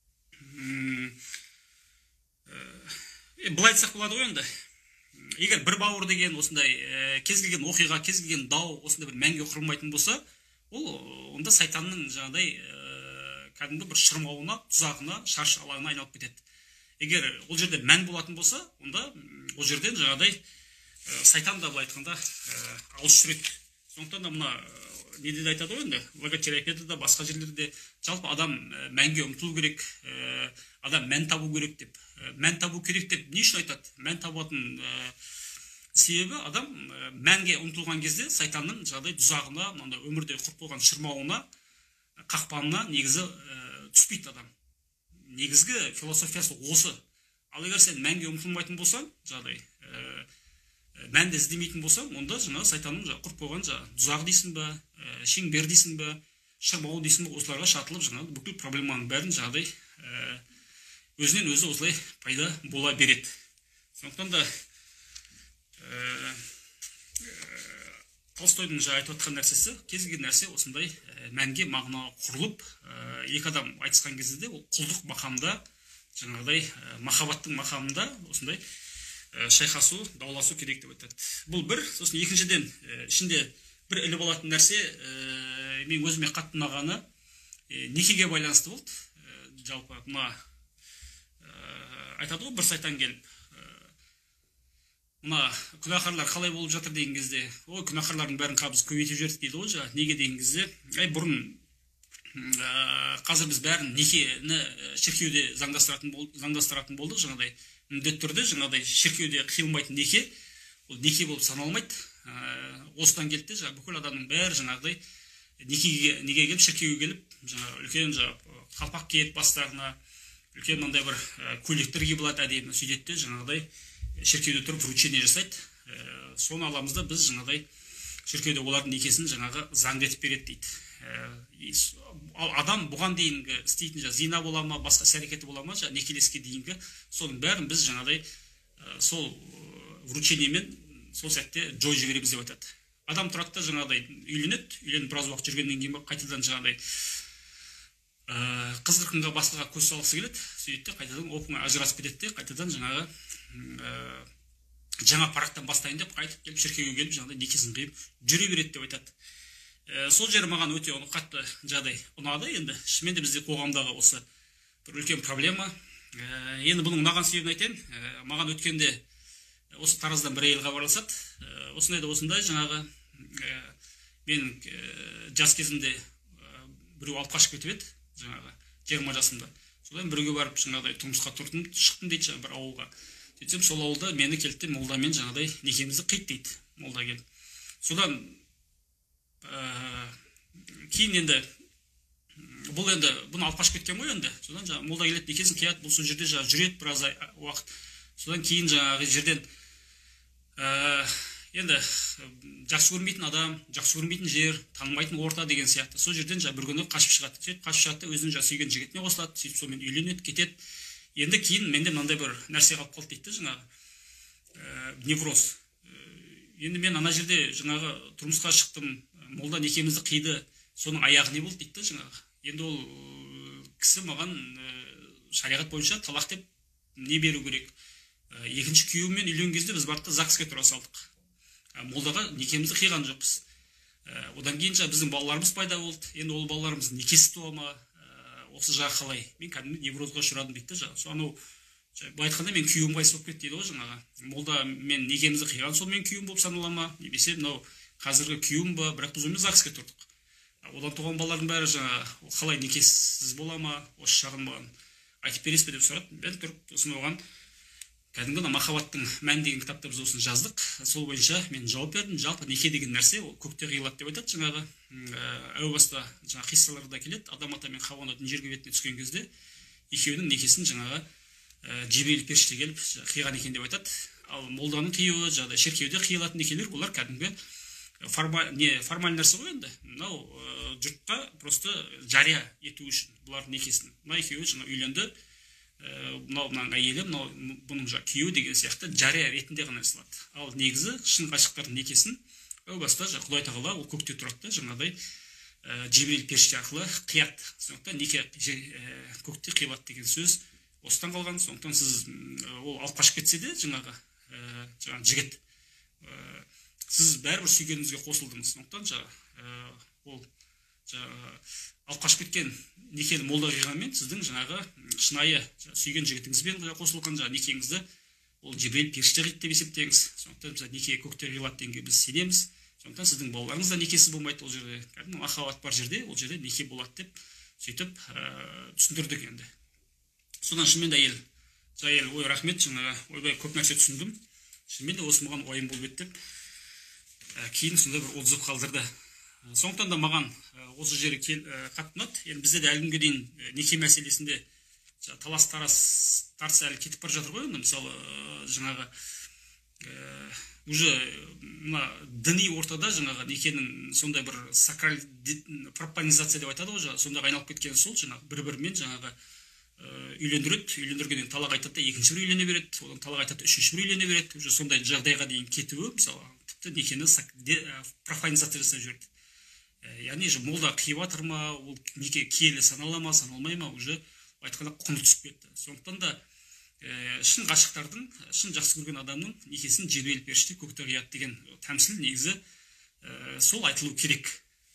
былай айтсақ болады ғой енді. Егер бір бауыр деген осындай кез келген оқиға, кез келген дау осындай бір мәнге құрылмайтын болса, ол онда сайтанның жаңағыдай кәдімгі бір шырмауына, тұзағына, шарш алаңына айналып кетеді. Егер ол жерде мән болатын болса, онда ол жерден жаңағыдай сайтан да былай айтқанда алыс жүреді. Сондықтан да мына неде де айтады ғой енді, логотерапияда да, басқа жерлерде жалпы адам мәнге ұмтылу керек, адам мән табу керек деп. Мән табу керек деп не үшін айтады? Мән табатын себебі адам мәнге ұмтылған кезде сайтанның жағдай тұзағына, мынандай өмірде құрып қойған шырмауына, қақпанына негізі түспейді адам. Негізгі философиясы осы. Ал егер сен мәнге ұмтылмайтын болсаң, жағдай мәнді іздемейтін болсаң, онда жаңа сайтанның құрып қойған тұзағы дейсің ба, шеңбер дейсің ба, шырмау дейсің ба, осыларға шатылып жаңа бүкіл проблеманың бәрін жағдай өзінен өзі осылай пайда бола береді. Сондықтан да Толстойдың жаңа айтып отқан нәрсесі, кез келген нәрсе осындай мәнге мағына құрылып, екі адам айтысқан кезде де ол құлдық мақамда, жаңағыдай махаббаттың мақамында осындай шайқасу, дауласу керек деп айтады. Бұл бір, сосын екіншіден ішінде бір іліп алатын нәрсе, мен өзіме қатты ұнағаны некеге байланысты болды. Жалпы мына айтады ғой, бір сайтан келіп мына күнәһарлар қалай болып жатыр деген кезде, ой, күнәһарлардың бәрін біз көбейтіп жібердік дейді ғой жаңа. Неге деген кезде, ай бұрын қазір біз бәрін некені шіркеуде заңдастыратын болдық, заңдастыратын болдық жаңағыдай. Міндетті түрде жаңағыдай шіркеуде қиылмайтын неке, ол неке болып саналмайды. Осыдан келді жаңа бүкіл адамның бәрі жаңағыдай некеге неге келіп, шіркеуге келіп, жаңа үлкен жаңа қалпақ киіп бастарына, үлкен мынандай бір көйлектер киіп алады әдемі, сөйтеді жаңағыдай шіркеуде тұрып вручение жасайды. Соны аламыз да біз жаңағыдай шіркеуде олардың некесін жаңағы заңды етіп береді дейді. Адам бұған дейінгі істейтін зина бола ма, басқа іс-әрекеті бола ма, некелеске дейінгі соның бәрін біз жаңағыдай сол вручениемен сол сәтте жойып жібереміз деп айтады. Адам тұрады да жаңағыдай үйленеді, үйленіп біраз уақыт жүргеннен кейін қайтадан жаңағыдай қыз қырқынға басқаға көз салғысы келеді, сөйтеді қайтадан оп-оңай ажырасып кетеді де, қайтадан жаңағы жаңа парақтан бастайын деп қайтып келіп шіркеуге келіп жаңағыдай некесін қиып жүре береді деп айтады. Сол жері маған өте қатты жағдай ұнады. Енді шынымен де бізде қоғамдағы осы бір үлкен проблема. Енді бұның ұнаған себебін айтайын. Маған өткенде осы Тараздан бір әйел хабарласады. Осындай да осындай жаңағы мен жас кезімде біреу алып қашып кетіп еді, жаңағы жиырма жасымда. Содан бірге барып жаңағыдай тұрмысқа тұрдым, шықтым дейді бір ауылға. Сөйтсем сол ауылда мені келді молдамен жаңағыдай некемізді қиды дейді, молда келіп. Содан кейін енді бұл енді бұны алып қашып кеткен ғой енді. Содан жаңағы молда келеді, некесін қияды, бұл сол жерде жаңағы жүреді біраз уақыт. Содан кейін жаңағы жерден енді жақсы көрмейтін адам, жақсы көрмейтін жер, танымайтын орта деген сияқты. Сол жерден жаңағы бір күні қашып шығады. Сөйтіп қашып шығады, өзінің жаңағы сүйген жігітіне қосылады, сөйтіп сонымен үйленеді, кетеді. Енді кейін менде мынандай бір нәрсе қалып қалды дейді жаңағы невроз. Енді мен ана жерде жаңағы тұрмысқа шықтым, молда некемізді қиды, соның аяғы не болды дейді жаңағы. Енді ол кісі маған шариғат бойынша талақ деп не беру керек. Екінші күйеуіммен үйленген кезде біз барды ЗАГСке тұра салдық. Молдаға некемізді қиған жоқпыз. Одан кейін біздің балаларымыз пайда болды. Енді ол балаларымыз некесі туа ма, осы жағы қалай? Мен кәдімгі неврозға ұшырадым дейді жаңағы. Соны былай айтқанда мен күйеуім қайтыс болып кетті дейді ғой жаңағы. Молда мен некемізді қиған сол мен күйеуім болып санала ма? Немесе мынау қазіргі күйеуім ба, бірақ біз онымен ЗАГСке тұрдық. Одан туған балалардың бәрі жаңағы қалай некесіз бола ма? Осы жағын маған айтып бересіз бе деп сұрады. Мен тұрып сосын оған кәдімгі махаббаттың мәні деген кітапта біз осыны жаздық. Сол бойынша мен жауап бердім. Жалпы неке деген нәрсе ол көкте қиылады деп айтады жаңағы. Әу баста жаңағы қиссаларда келеді. Адам ата мен Хауа дүние жерге бетіне түскен кезде екеуінің некесін жаңағы Жибрил періште келіп қиған екен деп айтады. Ал молданың қиюы, жаңағыдай шіркеуде қиылатын некелер, олар кәдімгі формаль не формаль нәрсе ғой енді. Мынау жұртқа просто жария ету үшін бұлардың некесін. Мына екеуі жаңа үйленді. Мынау мынаның әйелі, мынау бұның жаңа күйеуі деген сияқты жария ретінде ғана жасалады. Ал негізі шын ғашықтардың некесін әу баста жаңа Құдай тағала ол көкте тұрады да жаңағыдай Жибрил періште арқылы қияды. Сондықтан неке көкте қиылады деген сөз осыдан қалған. Сондықтан сіз ол алып қашып кетсе де жаңағы жаңағы жігіт сіз бәрібір сүйгеніңізге қосылдыңыз. Сондықтан жаңағы ол жаңағы алып қашып кеткен некені молда қиғанмен сіздің жаңағы шынайы сүйген жігітіңізбен қосылған жаңағы некеңізді ол Жибрил періште қиды деп есептеңіз. Сондықтан біз неке көкте қиылады дегенге біз сенеміз. Сондықтан сіздің балаларыңыз да некесі болмайды ол жерде. Кәдімгі махаббат бар жерде ол жерде неке болады деп сөйтіп түсіндірдік енді. Содан шынымен де әйел, әйел ой рахмет жаңағы ойбай көп нәрсе түсіндім. Шынымен де осы маған ойым болып еді деп кейін сондай бір отзыв қалдырды. Сондықтан да маған осы жері қатты ұнады. Енді бізде де әлі күнге дейін неке мәселесінде талас тарас тартыс әлі кетіп бара жатыр ғой енді. Мысалы жаңағы уже мына діни ортада жаңағы некенің сондай бір сакраль пропанизация деп айтады ғой, сондай айналып кеткен сол жаңағы бір-бірімен жаңағы үйлендіреді, үйлендіргеннен талақ айтады да екінші бір үйлене береді, одан талақ айтады үшінші бір үйлене береді. Уже сондай жағдайға дейін кетуі мысалы тіпті некені профанизация жасап жіберді. Яғни молда қиып жатыр ма, ол неке киелі санала ма, саналмай ма, уже айтқанда құны түсіп кетті. Сондықтан да шын ғашықтардың, шын жақсы көрген адамның некесін Жибрил періште көкте қияды деген тәмсіл негізі сол айтылу керек.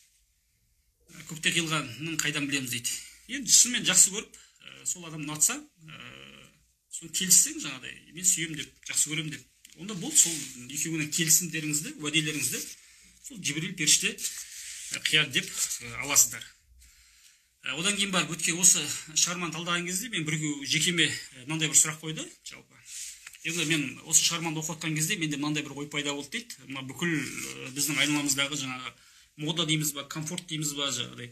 Көкте қиылғанын қайдан білеміз дейді. Енді шынымен жақсы көріп, сол адам ұнатсаң, соны келіссең жаңағыдай, мен сүйем деп, жақсы көрем деп, онда бұл сол екеуінің келісімдеріңізді, уәделеріңізді сол Жибрил періште қияды деп аласыздар. Одан кейін барып өткен осы шығарманы талдаған кезде мен бір жекеме мынандай бір сұрақ қойды, жалпы. Енді мен осы шығарманы оқып жатқан кезде менде мынандай бір ой пайда болды дейді. Мына бүкіл біздің айналамыздағы жаңағы мода дейміз ба, комфорт дейміз ба, жаңағыдай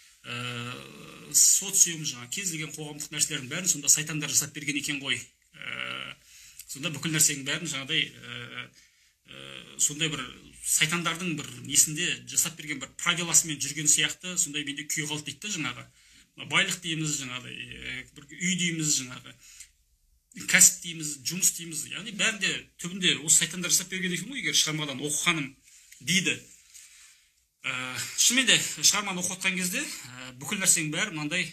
социум, жаңағы кез келген қоғамдық нәрселердің бәрін сонда сайтандар жасап берген екен ғой. Сонда бүкіл нәрсенің бәрін жаңағыдай сондай бір сайтандардың бір несінде жасап берген бір правиласымен жүрген сияқты, сондай менде күй қалды дейді, жаңағы байлық дейміз, жаңағыдай бір үй дейміз, жаңағы кәсіп дейміз, жұмыс дейміз, яғни бәрінде түбінде осы сайтандар жасап берген екен ғой, егер шығармадан оқығаным дейді. Шынымен де шығарманы оқып жатқан кезде бүкіл нәрсенің бәрі мынандай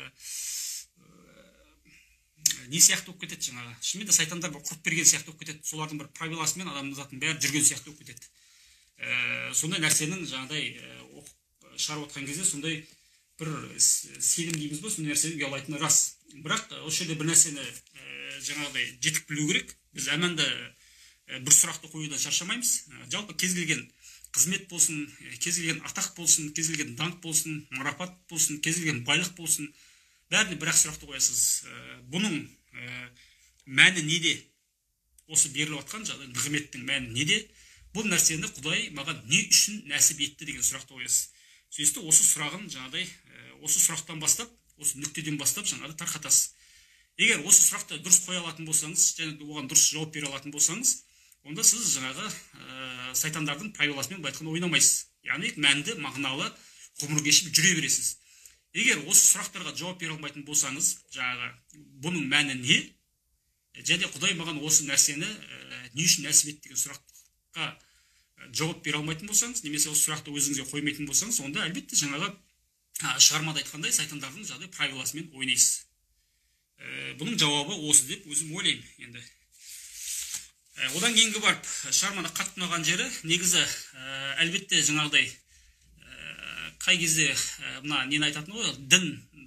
не сияқты болып кетеді, жаңағы шынымен де сайтандар бір құрып берген сияқты болып кетеді, солардың бір правиласымен адамның затын бәрі жүрген сияқты болып кетеді. Сондай нәрсенің жаңағыдай оқып шығарып отқан кезде сондай бір сенім дейміз ба, сондай нәрсенің ұялайтыны рас. Бірақ осы жерде бір нәрсені жаңағыдай жетік білу керек. Біз әмәнді бір сұрақты қоюдан шаршамаймыз. Жалпы кез келген қызмет болсын, кез келген атақ болсын, кез келген даңқ болсын, марапат болсын, кез келген байлық болсын, бәріне бір-ақ сұрақты қоясыз. Бұның мәні неде? Осы беріліп жатқан жаңағы нығметтің мәні неде? Бұл нәрсені Құдай маған не үшін нәсіп етті деген сұрақты қоясыз. Сөйсті осы сұрағын жаңағыдай осы сұрақтан бастап, осы нүктеден бастап жаңағыдай тарқатасыз. Егер осы сұрақты дұрыс қоя алатын болсаңыз, және оған дұрыс жауап бере алатын болсаңыз, онда сіз жаңағы сайтандардың правиласымен айтқанда ойнамайсыз. Яғни мәнді, мағыналы ғұмыр кешіп жүре бересіз. Егер осы сұрақтарға жауап бере алмайтын болсаңыз, жаңағы бұның мәні не? Және Құдай маған осы нәрсені не үшін нәсіп етті деген сұраққа жауап бере алмайтын болсаңыз, немесе осы сұрақты өзіңізге қоймайтын болсаңыз, онда әлбетте жаңағы шығармада айтқандай сайтандардың жаңағы правиласымен ойнайсыз. Бұның жауабы осы деп өзім ойлаймын енді. Одан кейінгі барып шығармада қатты ұнаған жері, негізі әлбетте жаңағыдай қай кезде мына нені айтатын ғой, дін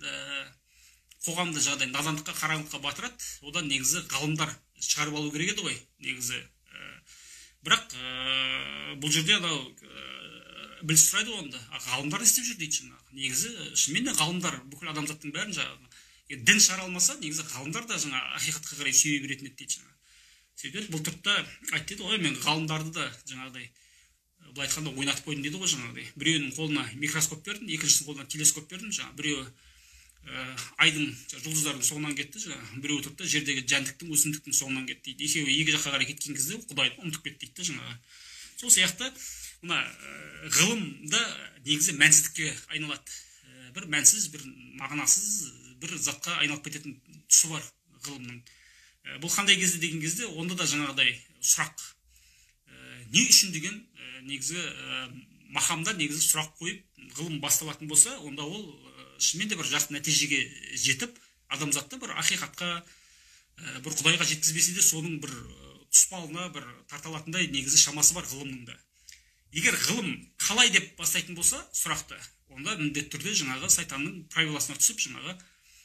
қоғамды жағдай надандыққа, қараңғылыққа батырады, одан негізі ғалымдар шығарып алу керек еді ғой, негізі. Бірақ бұл жерде анау біліп сұрайды онда, ғалымдар не істеп жүр дейді жаңағы. Негізі шынымен де ғалымдар бүкіл адамзаттың бәрін жаңағы дін шығара алмаса, негізі ғалымдар да жаңа ақиқатқа қарай сүйе беретін еді дейді жаңағы. Сөйтіп бұл тұрпта айтты ғой, мен ғалымдарды да жаңағыдай былай айтқанда ойнатып қойдым дейді ғой жаңағыдай. Біреуінің қолына микроскоп бердім, екіншісінің қолына телескоп бердім, жаңағы біреуі айдың, жұлдыздардың соңынан кетті, жаңағы біреуі тұрды жердегі жәндіктің, өсімдіктің соңынан кетті дейді. Екеуі екі жаққа қарай кеткен кезде Құдайды ұмытып кетті дейді жаңағы. Сол сияқты мына ғылымда негізі мәнсіздікке айналады. Бір мәнсіз, бір мағынасыз, бір затқа айналып кететін тұсы бар ғылымның. Бұл қандай кезде деген кезде, онда да жаңағыдай сұрақ не үшін деген негізі мақамда негізі сұрақ қойып ғылым басталатын болса, онда ол шынымен де бір жақсы нәтижеге жетіп, адамзатты бір ақиқатқа, бір Құдайға жеткізбесе де соның бір тұспалына бір тарталатындай негізі шамасы бар ғылымның да. Егер ғылым қалай деп бастайтын болса сұрақты, онда міндетті түрде жаңағы сайтанның правиласына түсіп, жаңағы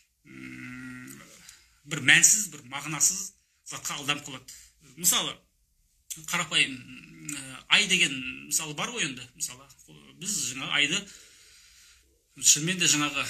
бір мәнсіз, бір мағынасыз затқа алданып қалады. Мысалы, қарапайым ай деген мысалы бар ғой енді, мысалы біз жаңағы айды шынымен де жаңағы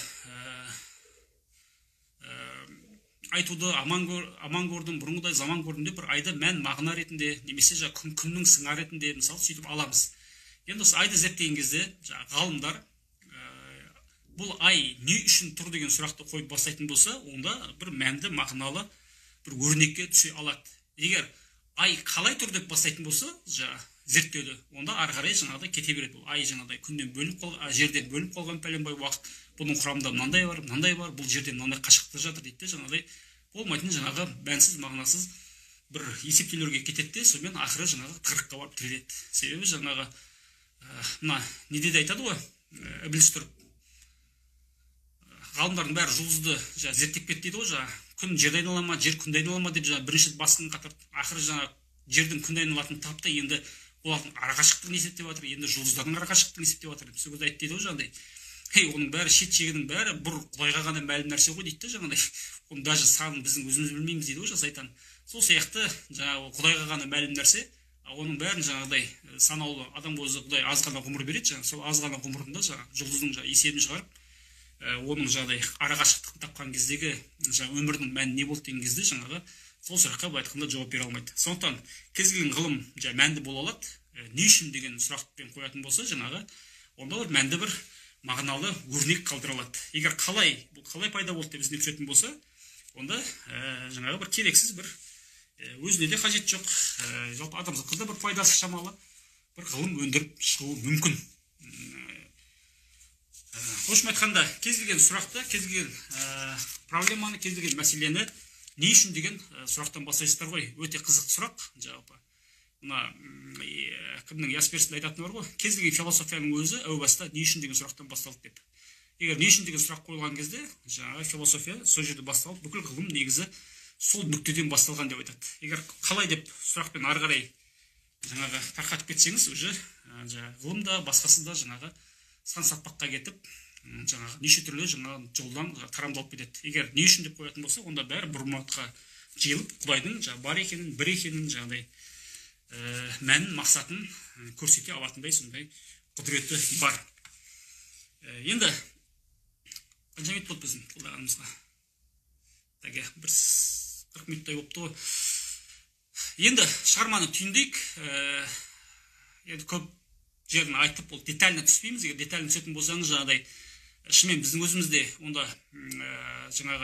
айтуды аман көрдім, бұрынғыдай заман көрдім деп бір айды мән мағына ретінде, немесе жаңағы күннің сыңары ретінде мысалы сөйтіп аламыз. Енді осы айды зерттеген кезде жаңағы ғалымдар бұл ай не үшін тұр деген сұрақты қойып бастайтын болса, онда бір мәнді, мағыналы бір өрнекке түсе алады. Егер ай қалай тұр деп бастайтын болса, зерттеуді, онда ары қарай жаңағыдай кете береді. Бұл ай жаңағыдай күннен бөлініп қалған, жерден бөлініп қалған пәленбай уақыт, бұның құрамында мынандай бар, мынандай бар, бұл жерден мынандай қашықтықта жатыр дейді, жаңағыдай болмайтын жаңағы мәнсіз, мағынасыз бір есептеулерге кетеді де, сонымен ақыры жаңағы тығырыққа барып тіреледі. Себебі жаңағы мына неде де айтады ғой, Ібліс тұрып, ғалымдардың бәрі жұлдызды зерттеп кетті дейді ғой, күн жерді айнала ма, жер күнді айнала ма деп бірінші басын қатырып, ақыры жаңағы жердің күнді айналатынын тапты, енді олардың арақашықтығын есептеп жатыр, енді жұлдыздардың арақашықтығын есептеп жатыр. Сол кезде айтты дейді ғой, жаңағыдай Хей, оның бәрі шет шегінің бәрі бір Құдайға ғана мәлім нәрсе ғой дейді, жаңағыдай. Оны даже санын біздің өзіміз білмейміз дейді ғой жас айтан. Сол сияқты жаңағы Құдайға ғана мәлім нәрсе, оның бәрін жаңағыдай санаулы адам өзі Құдай аз ғана ғұмыр береді, жаңағы сол аз ғана ғұмырында жаңағы жұлдыздың жаңағы есебін шығарып, оның жаңағыдай арақашықтықты тапқан кездегі жаңағы өмірдің мәні не болды деген кезде жаңағы сол сұраққа былай айтқанда жауап бере алмайды. Сондықтан кез келген ғылым жаңағы мәнді бола алады. Не үшін деген сұрақпен қоятын болса, жаңағы онда бір мәнді бір мағыналы өрнек қалдыра алады. Егер қалай, бұл қалай пайда болды деп іздеп жүретін болса, онда жаңағы бір керексіз бір өзіне де қажет жоқ, жалпы адамзатқа да бір пайдасы шамалы бір ғылым өндіріп шығуы мүмкін. Қошым айтқанда, кез келген сұрақты, кез келген проблеманы, кез келген мәселені не үшін деген сұрақтан бастайсыздар ғой. Өте қызықты сұрақ, жалпы. Мына кімнің Ясперстің айтатыны бар ғой, кез келген философияның өзі әу баста не үшін деген сұрақтан басталды деп. Егер не үшін деген сұрақ қойылған кезде, жаңағы философия сол жерде басталып, бүкіл ғылым негізі сол нүктеден басталған деп айтады. Егер қалай деп сұрақпен ары қарай жаңағы тарқатып кетсеңіз, уже ғылым да басқасы да жаңағы сан сатпаққа кетіп, жаңағы неше түрлі жаңағы жолдан тарамдалып кетеді. Егер не үшін деп қоятын болса, онда бәрі бір мұратқа жиылып, Құдайдың бар екенін, бір екенін, жаңағыдай мәнін, мақсатын көрсете алатындай сондай құдіреті бар. Енді қанша минут болды біздің қолдағанымызға? Тәге бір қырық минуттай болыпты ғой. Енді шығарманы түйіндейік. Енді көп жерін айтып, ол детально түспейміз. Егер детально түсетін болсаңыз, жаңағыдай шынымен біздің өзімізде онда жаңағы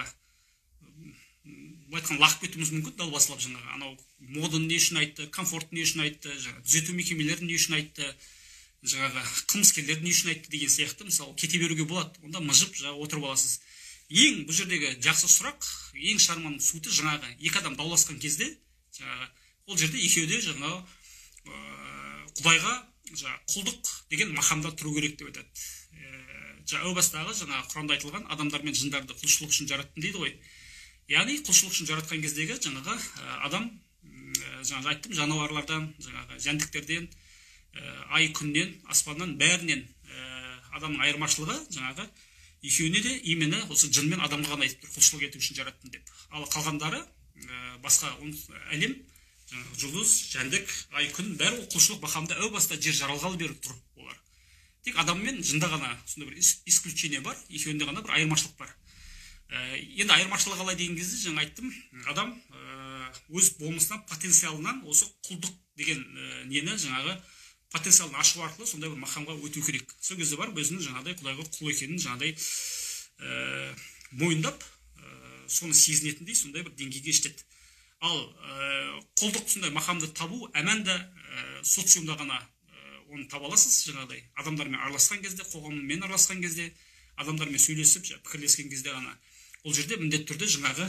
айтқан лақып кетуіміз мүмкін, дал басылап жаңағы анау моданы не үшін айтты, комфорт не үшін айтты, түзету мекемелерін не үшін айтты, жаңағы қылмыскерлерді не үшін айтты деген сияқты, мысалы, кете беруге болады. Онда мыжып жаңағы отырып аласыз. Ең бұл жердегі жақсы сұрақ, ең шығарманың суыты жаңағы екі адам дауласқан кезде, жаңағы ол жерде екеуі де жаңағы Құдайға жаңағы құлдық деген мақамда тұру керек деп айтады. Әу бастағы жаңағы Құранда айтылған адамдар мен жындарды құлшылық үшін жараттым дейді ғой. Яғни құлшылық үшін жаратқан кездегі жаңағы адам, жаңағы айттым, жануарлардан, жаңағы жәндіктерден, ай күннен, аспаннан, бәрінен адамның айырмашылығы жаңағы екеуіне де имені осы жын мен адамға ғана айтып тұр, құлшылық ету үшін жараттым деп. Ал қалғандары басқа әлем, жұлдыз, жәндік, ай күн, бәрі ол құлшылық мақамда әу баста жер жаралғалы бері тұр олар. Тек адам мен жында ғана сондай бір исключение бар, екеуінде ғана бір айырмашылық бар. Енді айырмашылығы қалай деген кезде жаңа айттым, адам өз болмысынан, потенциалынан осы құлдық деген нені жаңағы потенциалын ашу арқылы сондай бір мақамға өту керек. Сол кезде бар өзінің жаңағыдай Құдайға құл екенін жаңағыдай мойындап, соны сезінетіндей сондай бір деңгейге жетеді. Ал құлдық сондай мақамды табу әмәнда социумда ғана оны таба аласыз, жаңағыдай адамдармен араласқан кезде, қоғаммен араласқан кезде, адамдармен сөйлесіп, пікірлескен кезде ғана. Ол жерде міндетті түрде жаңағы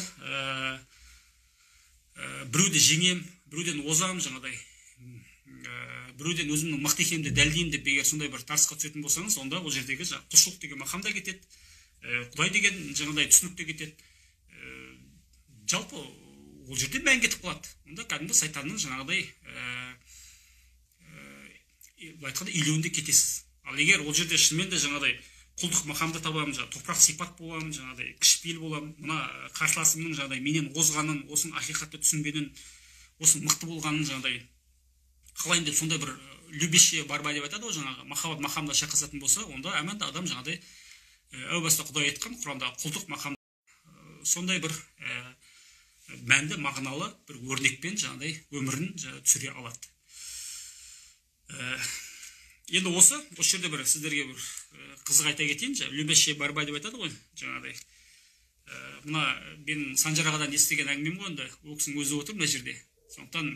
біреуді жеңем, біреуден озам, жаңағыдай біреуден өзімнің мықты екенімді дәлелдеймін деп егер сондай бір тартысқа түсетін болсаңыз, онда ол жердегі құлшылық деген мақам да кетеді, Құдай деген жаңағыдай түсінік те кетеді. Жалпы ол жерде мән кетіп қалады. Онда кәдімгі сайтанның жаңағыдай айтқанда илеуінде кетесіз. Ал егер ол жерде шынымен де жаңағыдай құлдық мақамды табамын, топырақ сипат боламын, жаңағыдай кішіпейіл боламын, мына қарсыласымның жаңағыдай менен озғанын, осының ақиқатты түсінгенін, осының мықты болғанын жаңағыдай қалайын деп сондай бір любящее борьба деп айтады ғой, жаңағы махаббат мақамда шайқасатын болса, онда әмәнді адам жаңағыдай әу баста Құдай айтқан Құрандағы құлдық мақам сондай бір мәнді мағыналы бір өрнекпен жаңағыдай өмірін түсіре алады. Енді осы, осы жерде бір сіздерге бір қызық айта кетейін, любящее борьба деп айтады ғой, жаңағыдай. Мына менің Санжар ағадан естіген әңгімем ғой, енді ол кісінің өзі отыр мына жерде. Сондықтан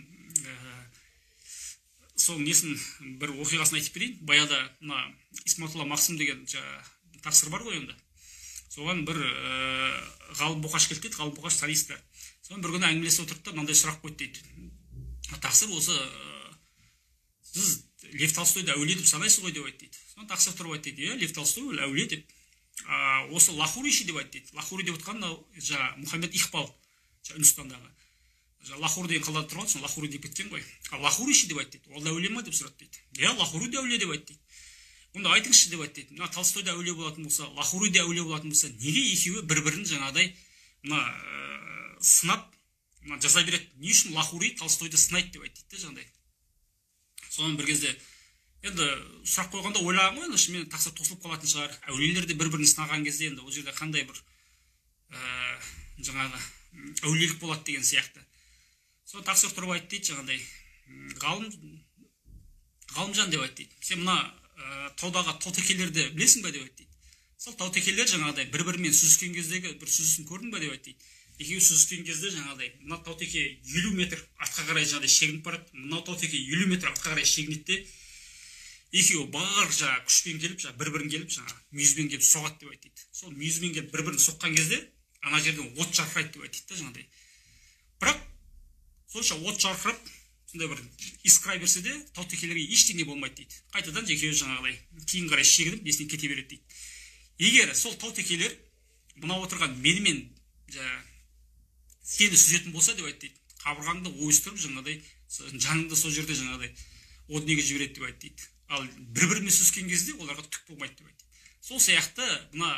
сол несін бір оқиғасын айтып берейін. Баяғыда мына Исматулла Мақсым деген тақсыр бар ғой енді. Соған бір ғалым Боқаш келді дейді, ғалым Боқаш солистер. Соған бір күні әңгімелесіп отырды да мынандай сұрақ қойды дейді. Тақсыр осы сіз Лев Толстойды әулие деп санайсыз ғой деп айтты дейді. Соны тақсыр тұрып айтты дейді, Лев Толстой ол әулие деп. Осы Лахури ше деп айтты дейді. Лахури деп отқан жаңа Мұхаммед Иқбал, Үндістандағы. Лахур деген қалада тұрған, соны Лахури деп кеткен ғой. А Лахури ше деп айтты дейді. Ол әулие ма деп сұрады дейді. Иә, Лахури де әулие деп айтты дейді. онда айтыңызшы деп айтты дейді. Мына Толстой да әулие болатын болса, Лахури де әулие болатын болса, неге екеуі бір-бірін жаңағыдай мына ә, сынап мына жаза береді? Не үшін Лахури Толстойды сынайды деп айтты дейді жаңағыдай. Содан бір кезде енді сұрақ қойғанда ойлағам ғой, енді шынымен тақсыр тосылып қалатын шығар. Әулиелер де бір-бірін сынаған кезде енді ол жерде қандай бір ә, жаңағы әулиелік болады деген сияқты. Сол тақсыр тұрып айтты дейді жаңағыдай. Ғалым Ғалымжан деп айтты дейді. Сен мына ә, таудағы таутекелерді білесің бе деп айтты дейді. Сол таутекелер жаңағыдай бір-бірімен сүзіскен кездегі бір сүзісін көрдің бе деп айтты дейді. Екеуі сүзіскен кезде жаңағыдай мына таутеке елу метр артқа қарай жаңағыдай шегініп барады. Мына таутеке елу метр артқа қарай шегінеді де екеуі бар жаңағы күшпен келіп, жаңағы бір-бірін келіп, жаңағы мүйізбен келіп соғады деп айтты дейді. Сол мүйізбен келіп бір-бірін соққан кезде ана жерден от жарқырайды деп айтты дейді жаңағыдай. Бірақ сонша от жарқырап сондай бір искра берсе де таутекелерге ештеңе болмайды дейді. Қайтадан екеуі жаңағыдай кейін қарай шегініп несінен кете береді дейді. Егер сол таутекелер мына отырған менімен жаңағы сені сүзетін болса деп айтты дейді. Қабырғаңды ойыстырып жаңағыдай жаныңды сол жерде жаңағыдай от неге жібереді деп айтты дейді. Ал бір-бірімен сүзіскен кезде оларға түк болмайды деп айтты. Сол сияқты мына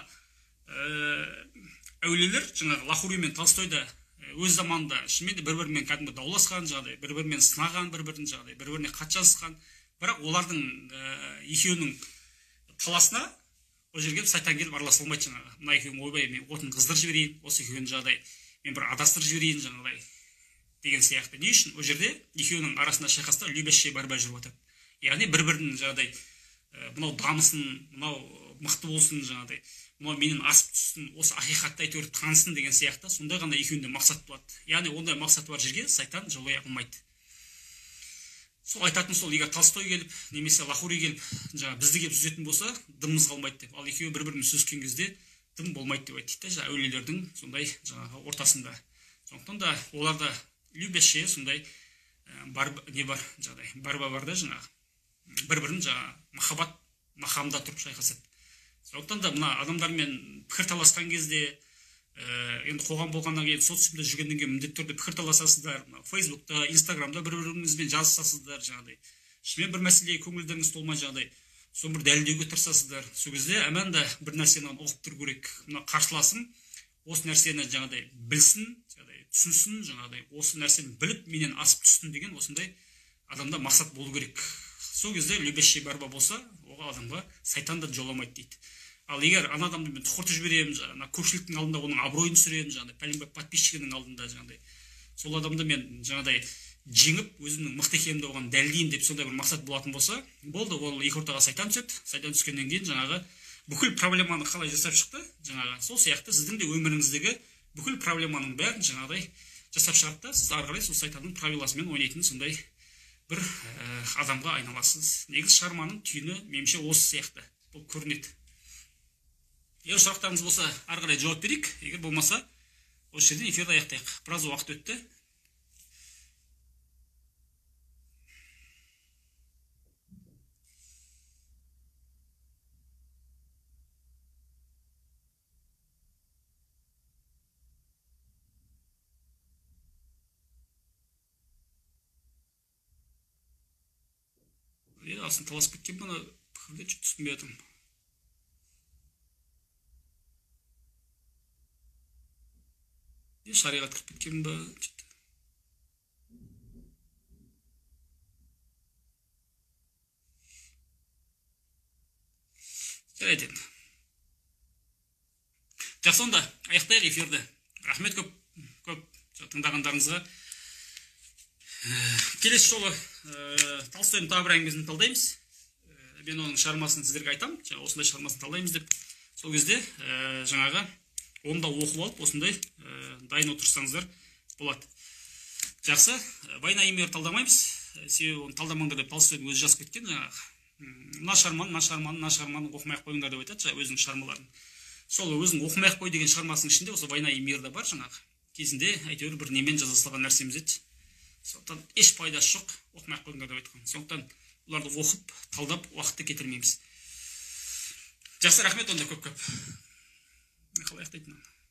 әулиелер жаңағы Лахури мен Толстойда өз заманында шынымен де бір-бірімен кәдімгі дауласқан жағдай, бір-бірімен сынаған, бір-бірін жағдай, бір-біріне хат жазысқан. Бірақ олардың екеуінің таласына ол жерге сайтан келіп араласа алмайды жаңағы. Мына екеуің ойбай мен отын қыздырып жіберейін, осы екеуінің жағдай мен бір адастырып жіберейін жаңағыдай деген сияқты. Не үшін? Ол жерде екеуінің арасында шайқаста любящая борьба жүріп жатады. Яғни бір-бірінің жағдай мынау дамысын, мынау мықты болсын жаңағыдай. Мынау менен асып түссін, осы ақиқатты әйтеуір танысын деген сияқты. Сондай ғана екеуінде мақсат болады. Яғни ондай мақсат бар жерге сайтан жолай алмайды. Сол айтатын сол, егер Толстой келіп, немесе Лахури келіп, жаңа бізді келіп сүзетін болса, дымымыз қалмайды деп. Ал екеуі бір-бірімен сүзіскен кезде дым болмайды деп айтты да, әулиелердің сондай жаңағы ортасында. Сондықтан да оларда любящие сондай бар не бар, жағдай. Барба бар да жаңағы. Бір-бірін жаңағы махаббат мақамда тұрып шайқасады. Сондықтан да мына адамдармен пікір таласқан кезде, енді қоғам болғаннан кейін социумда жүргеннен кейін міндетті түрде пікір таласасыздар. Фейсбукта, Инстаграмда бір-біріңізбен жазысасыздар жаңағыдай. Шынымен бір мәселеге көңілдеріңіз толмай жаңағыдай, соны бір дәлелдеуге тырысасыздар. Сол кезде әмәнда бір нәрсені ұғып тұру керек. Мына қарсыласым осы нәрсені жаңағыдай білсін, жаңағыдай түсінсін, жаңағыдай осы нәрсені біліп менен асып түссін деген осындай адамда мақсат болу керек. Сол кезде любящая борьба болса, оған адамға сайтан да жоламайды дейді. Ал егер ана адамды мен тұқыртып жіберемін, жаңағы көпшіліктің алдында оның абыройын түсіремін, жаңағыдай пәленбай подписчигінің алдында жаңағыдай сол адамды мен жаңағыдай жеңіп өзімнің мықты екенімді оған дәлелдеймін деп сондай бір мақсат болатын болса, болды, ол екі ортаға сайтан түседі. Сайтан түскеннен кейін жаңағы бүкіл проблеманы қалай жасап шықты, жаңағы сол сияқты сіздің де өміріңіздегі бүкіл проблеманың бәрін жаңағыдай жасап шығады да, сіз ары қарай сол сайтанның правиласымен ойнайтын сондай бір адамға айналасыз. Негізі шығарманың түйіні меніңше осы сияқты бұл көрінеді. Егер сұрақтарыңыз болса, ары қарай жауап берейік. Егер болмаса, осы жерден эфирді аяқтайық. Біраз уақыт өтті. Асын таласып кеткен бана пікірде жүк түспін бе атым. Шариғат кіріп кеткен ба? Жарайды енді. Жақсы, онда аяқтайық эфирді. Рахмет көп, көп тыңдағандарыңызға. Келесі жолы Толстойдың тағы бір әңгімесін талдаймыз. Мен оның шығармасын сіздерге айтам, осындай шығармасын талдаймыз деп. Сол кезде жаңағы онда оқып алып, осындай дайын отырсаңыздар болады. Жақсы, Война и мир талдамаймыз. Себебі оны талдамаңдар деп Толстойдың өзі жазып кеткен жаңағы. Мына шығарманы, мына шығарманы, мына шығарманы оқымай-ақ қойыңдар деп айтады, өзінің шығармаларын. Сол өзінің оқымай-ақ қой деген шығармасының ішінде осы Война и мир да бар жаңағы. Кезінде әйтеуір бір немен жаза салған нәрсеміз еді. Сондықтан еш пайдасы жоқ, оқымай-ақ қойыңдар деп айтқан. Сондықтан оларды оқып, талдап, уақытты кетірмейміз. Жақсы, рахмет онда көп-көп. Қалай аяқтайтын?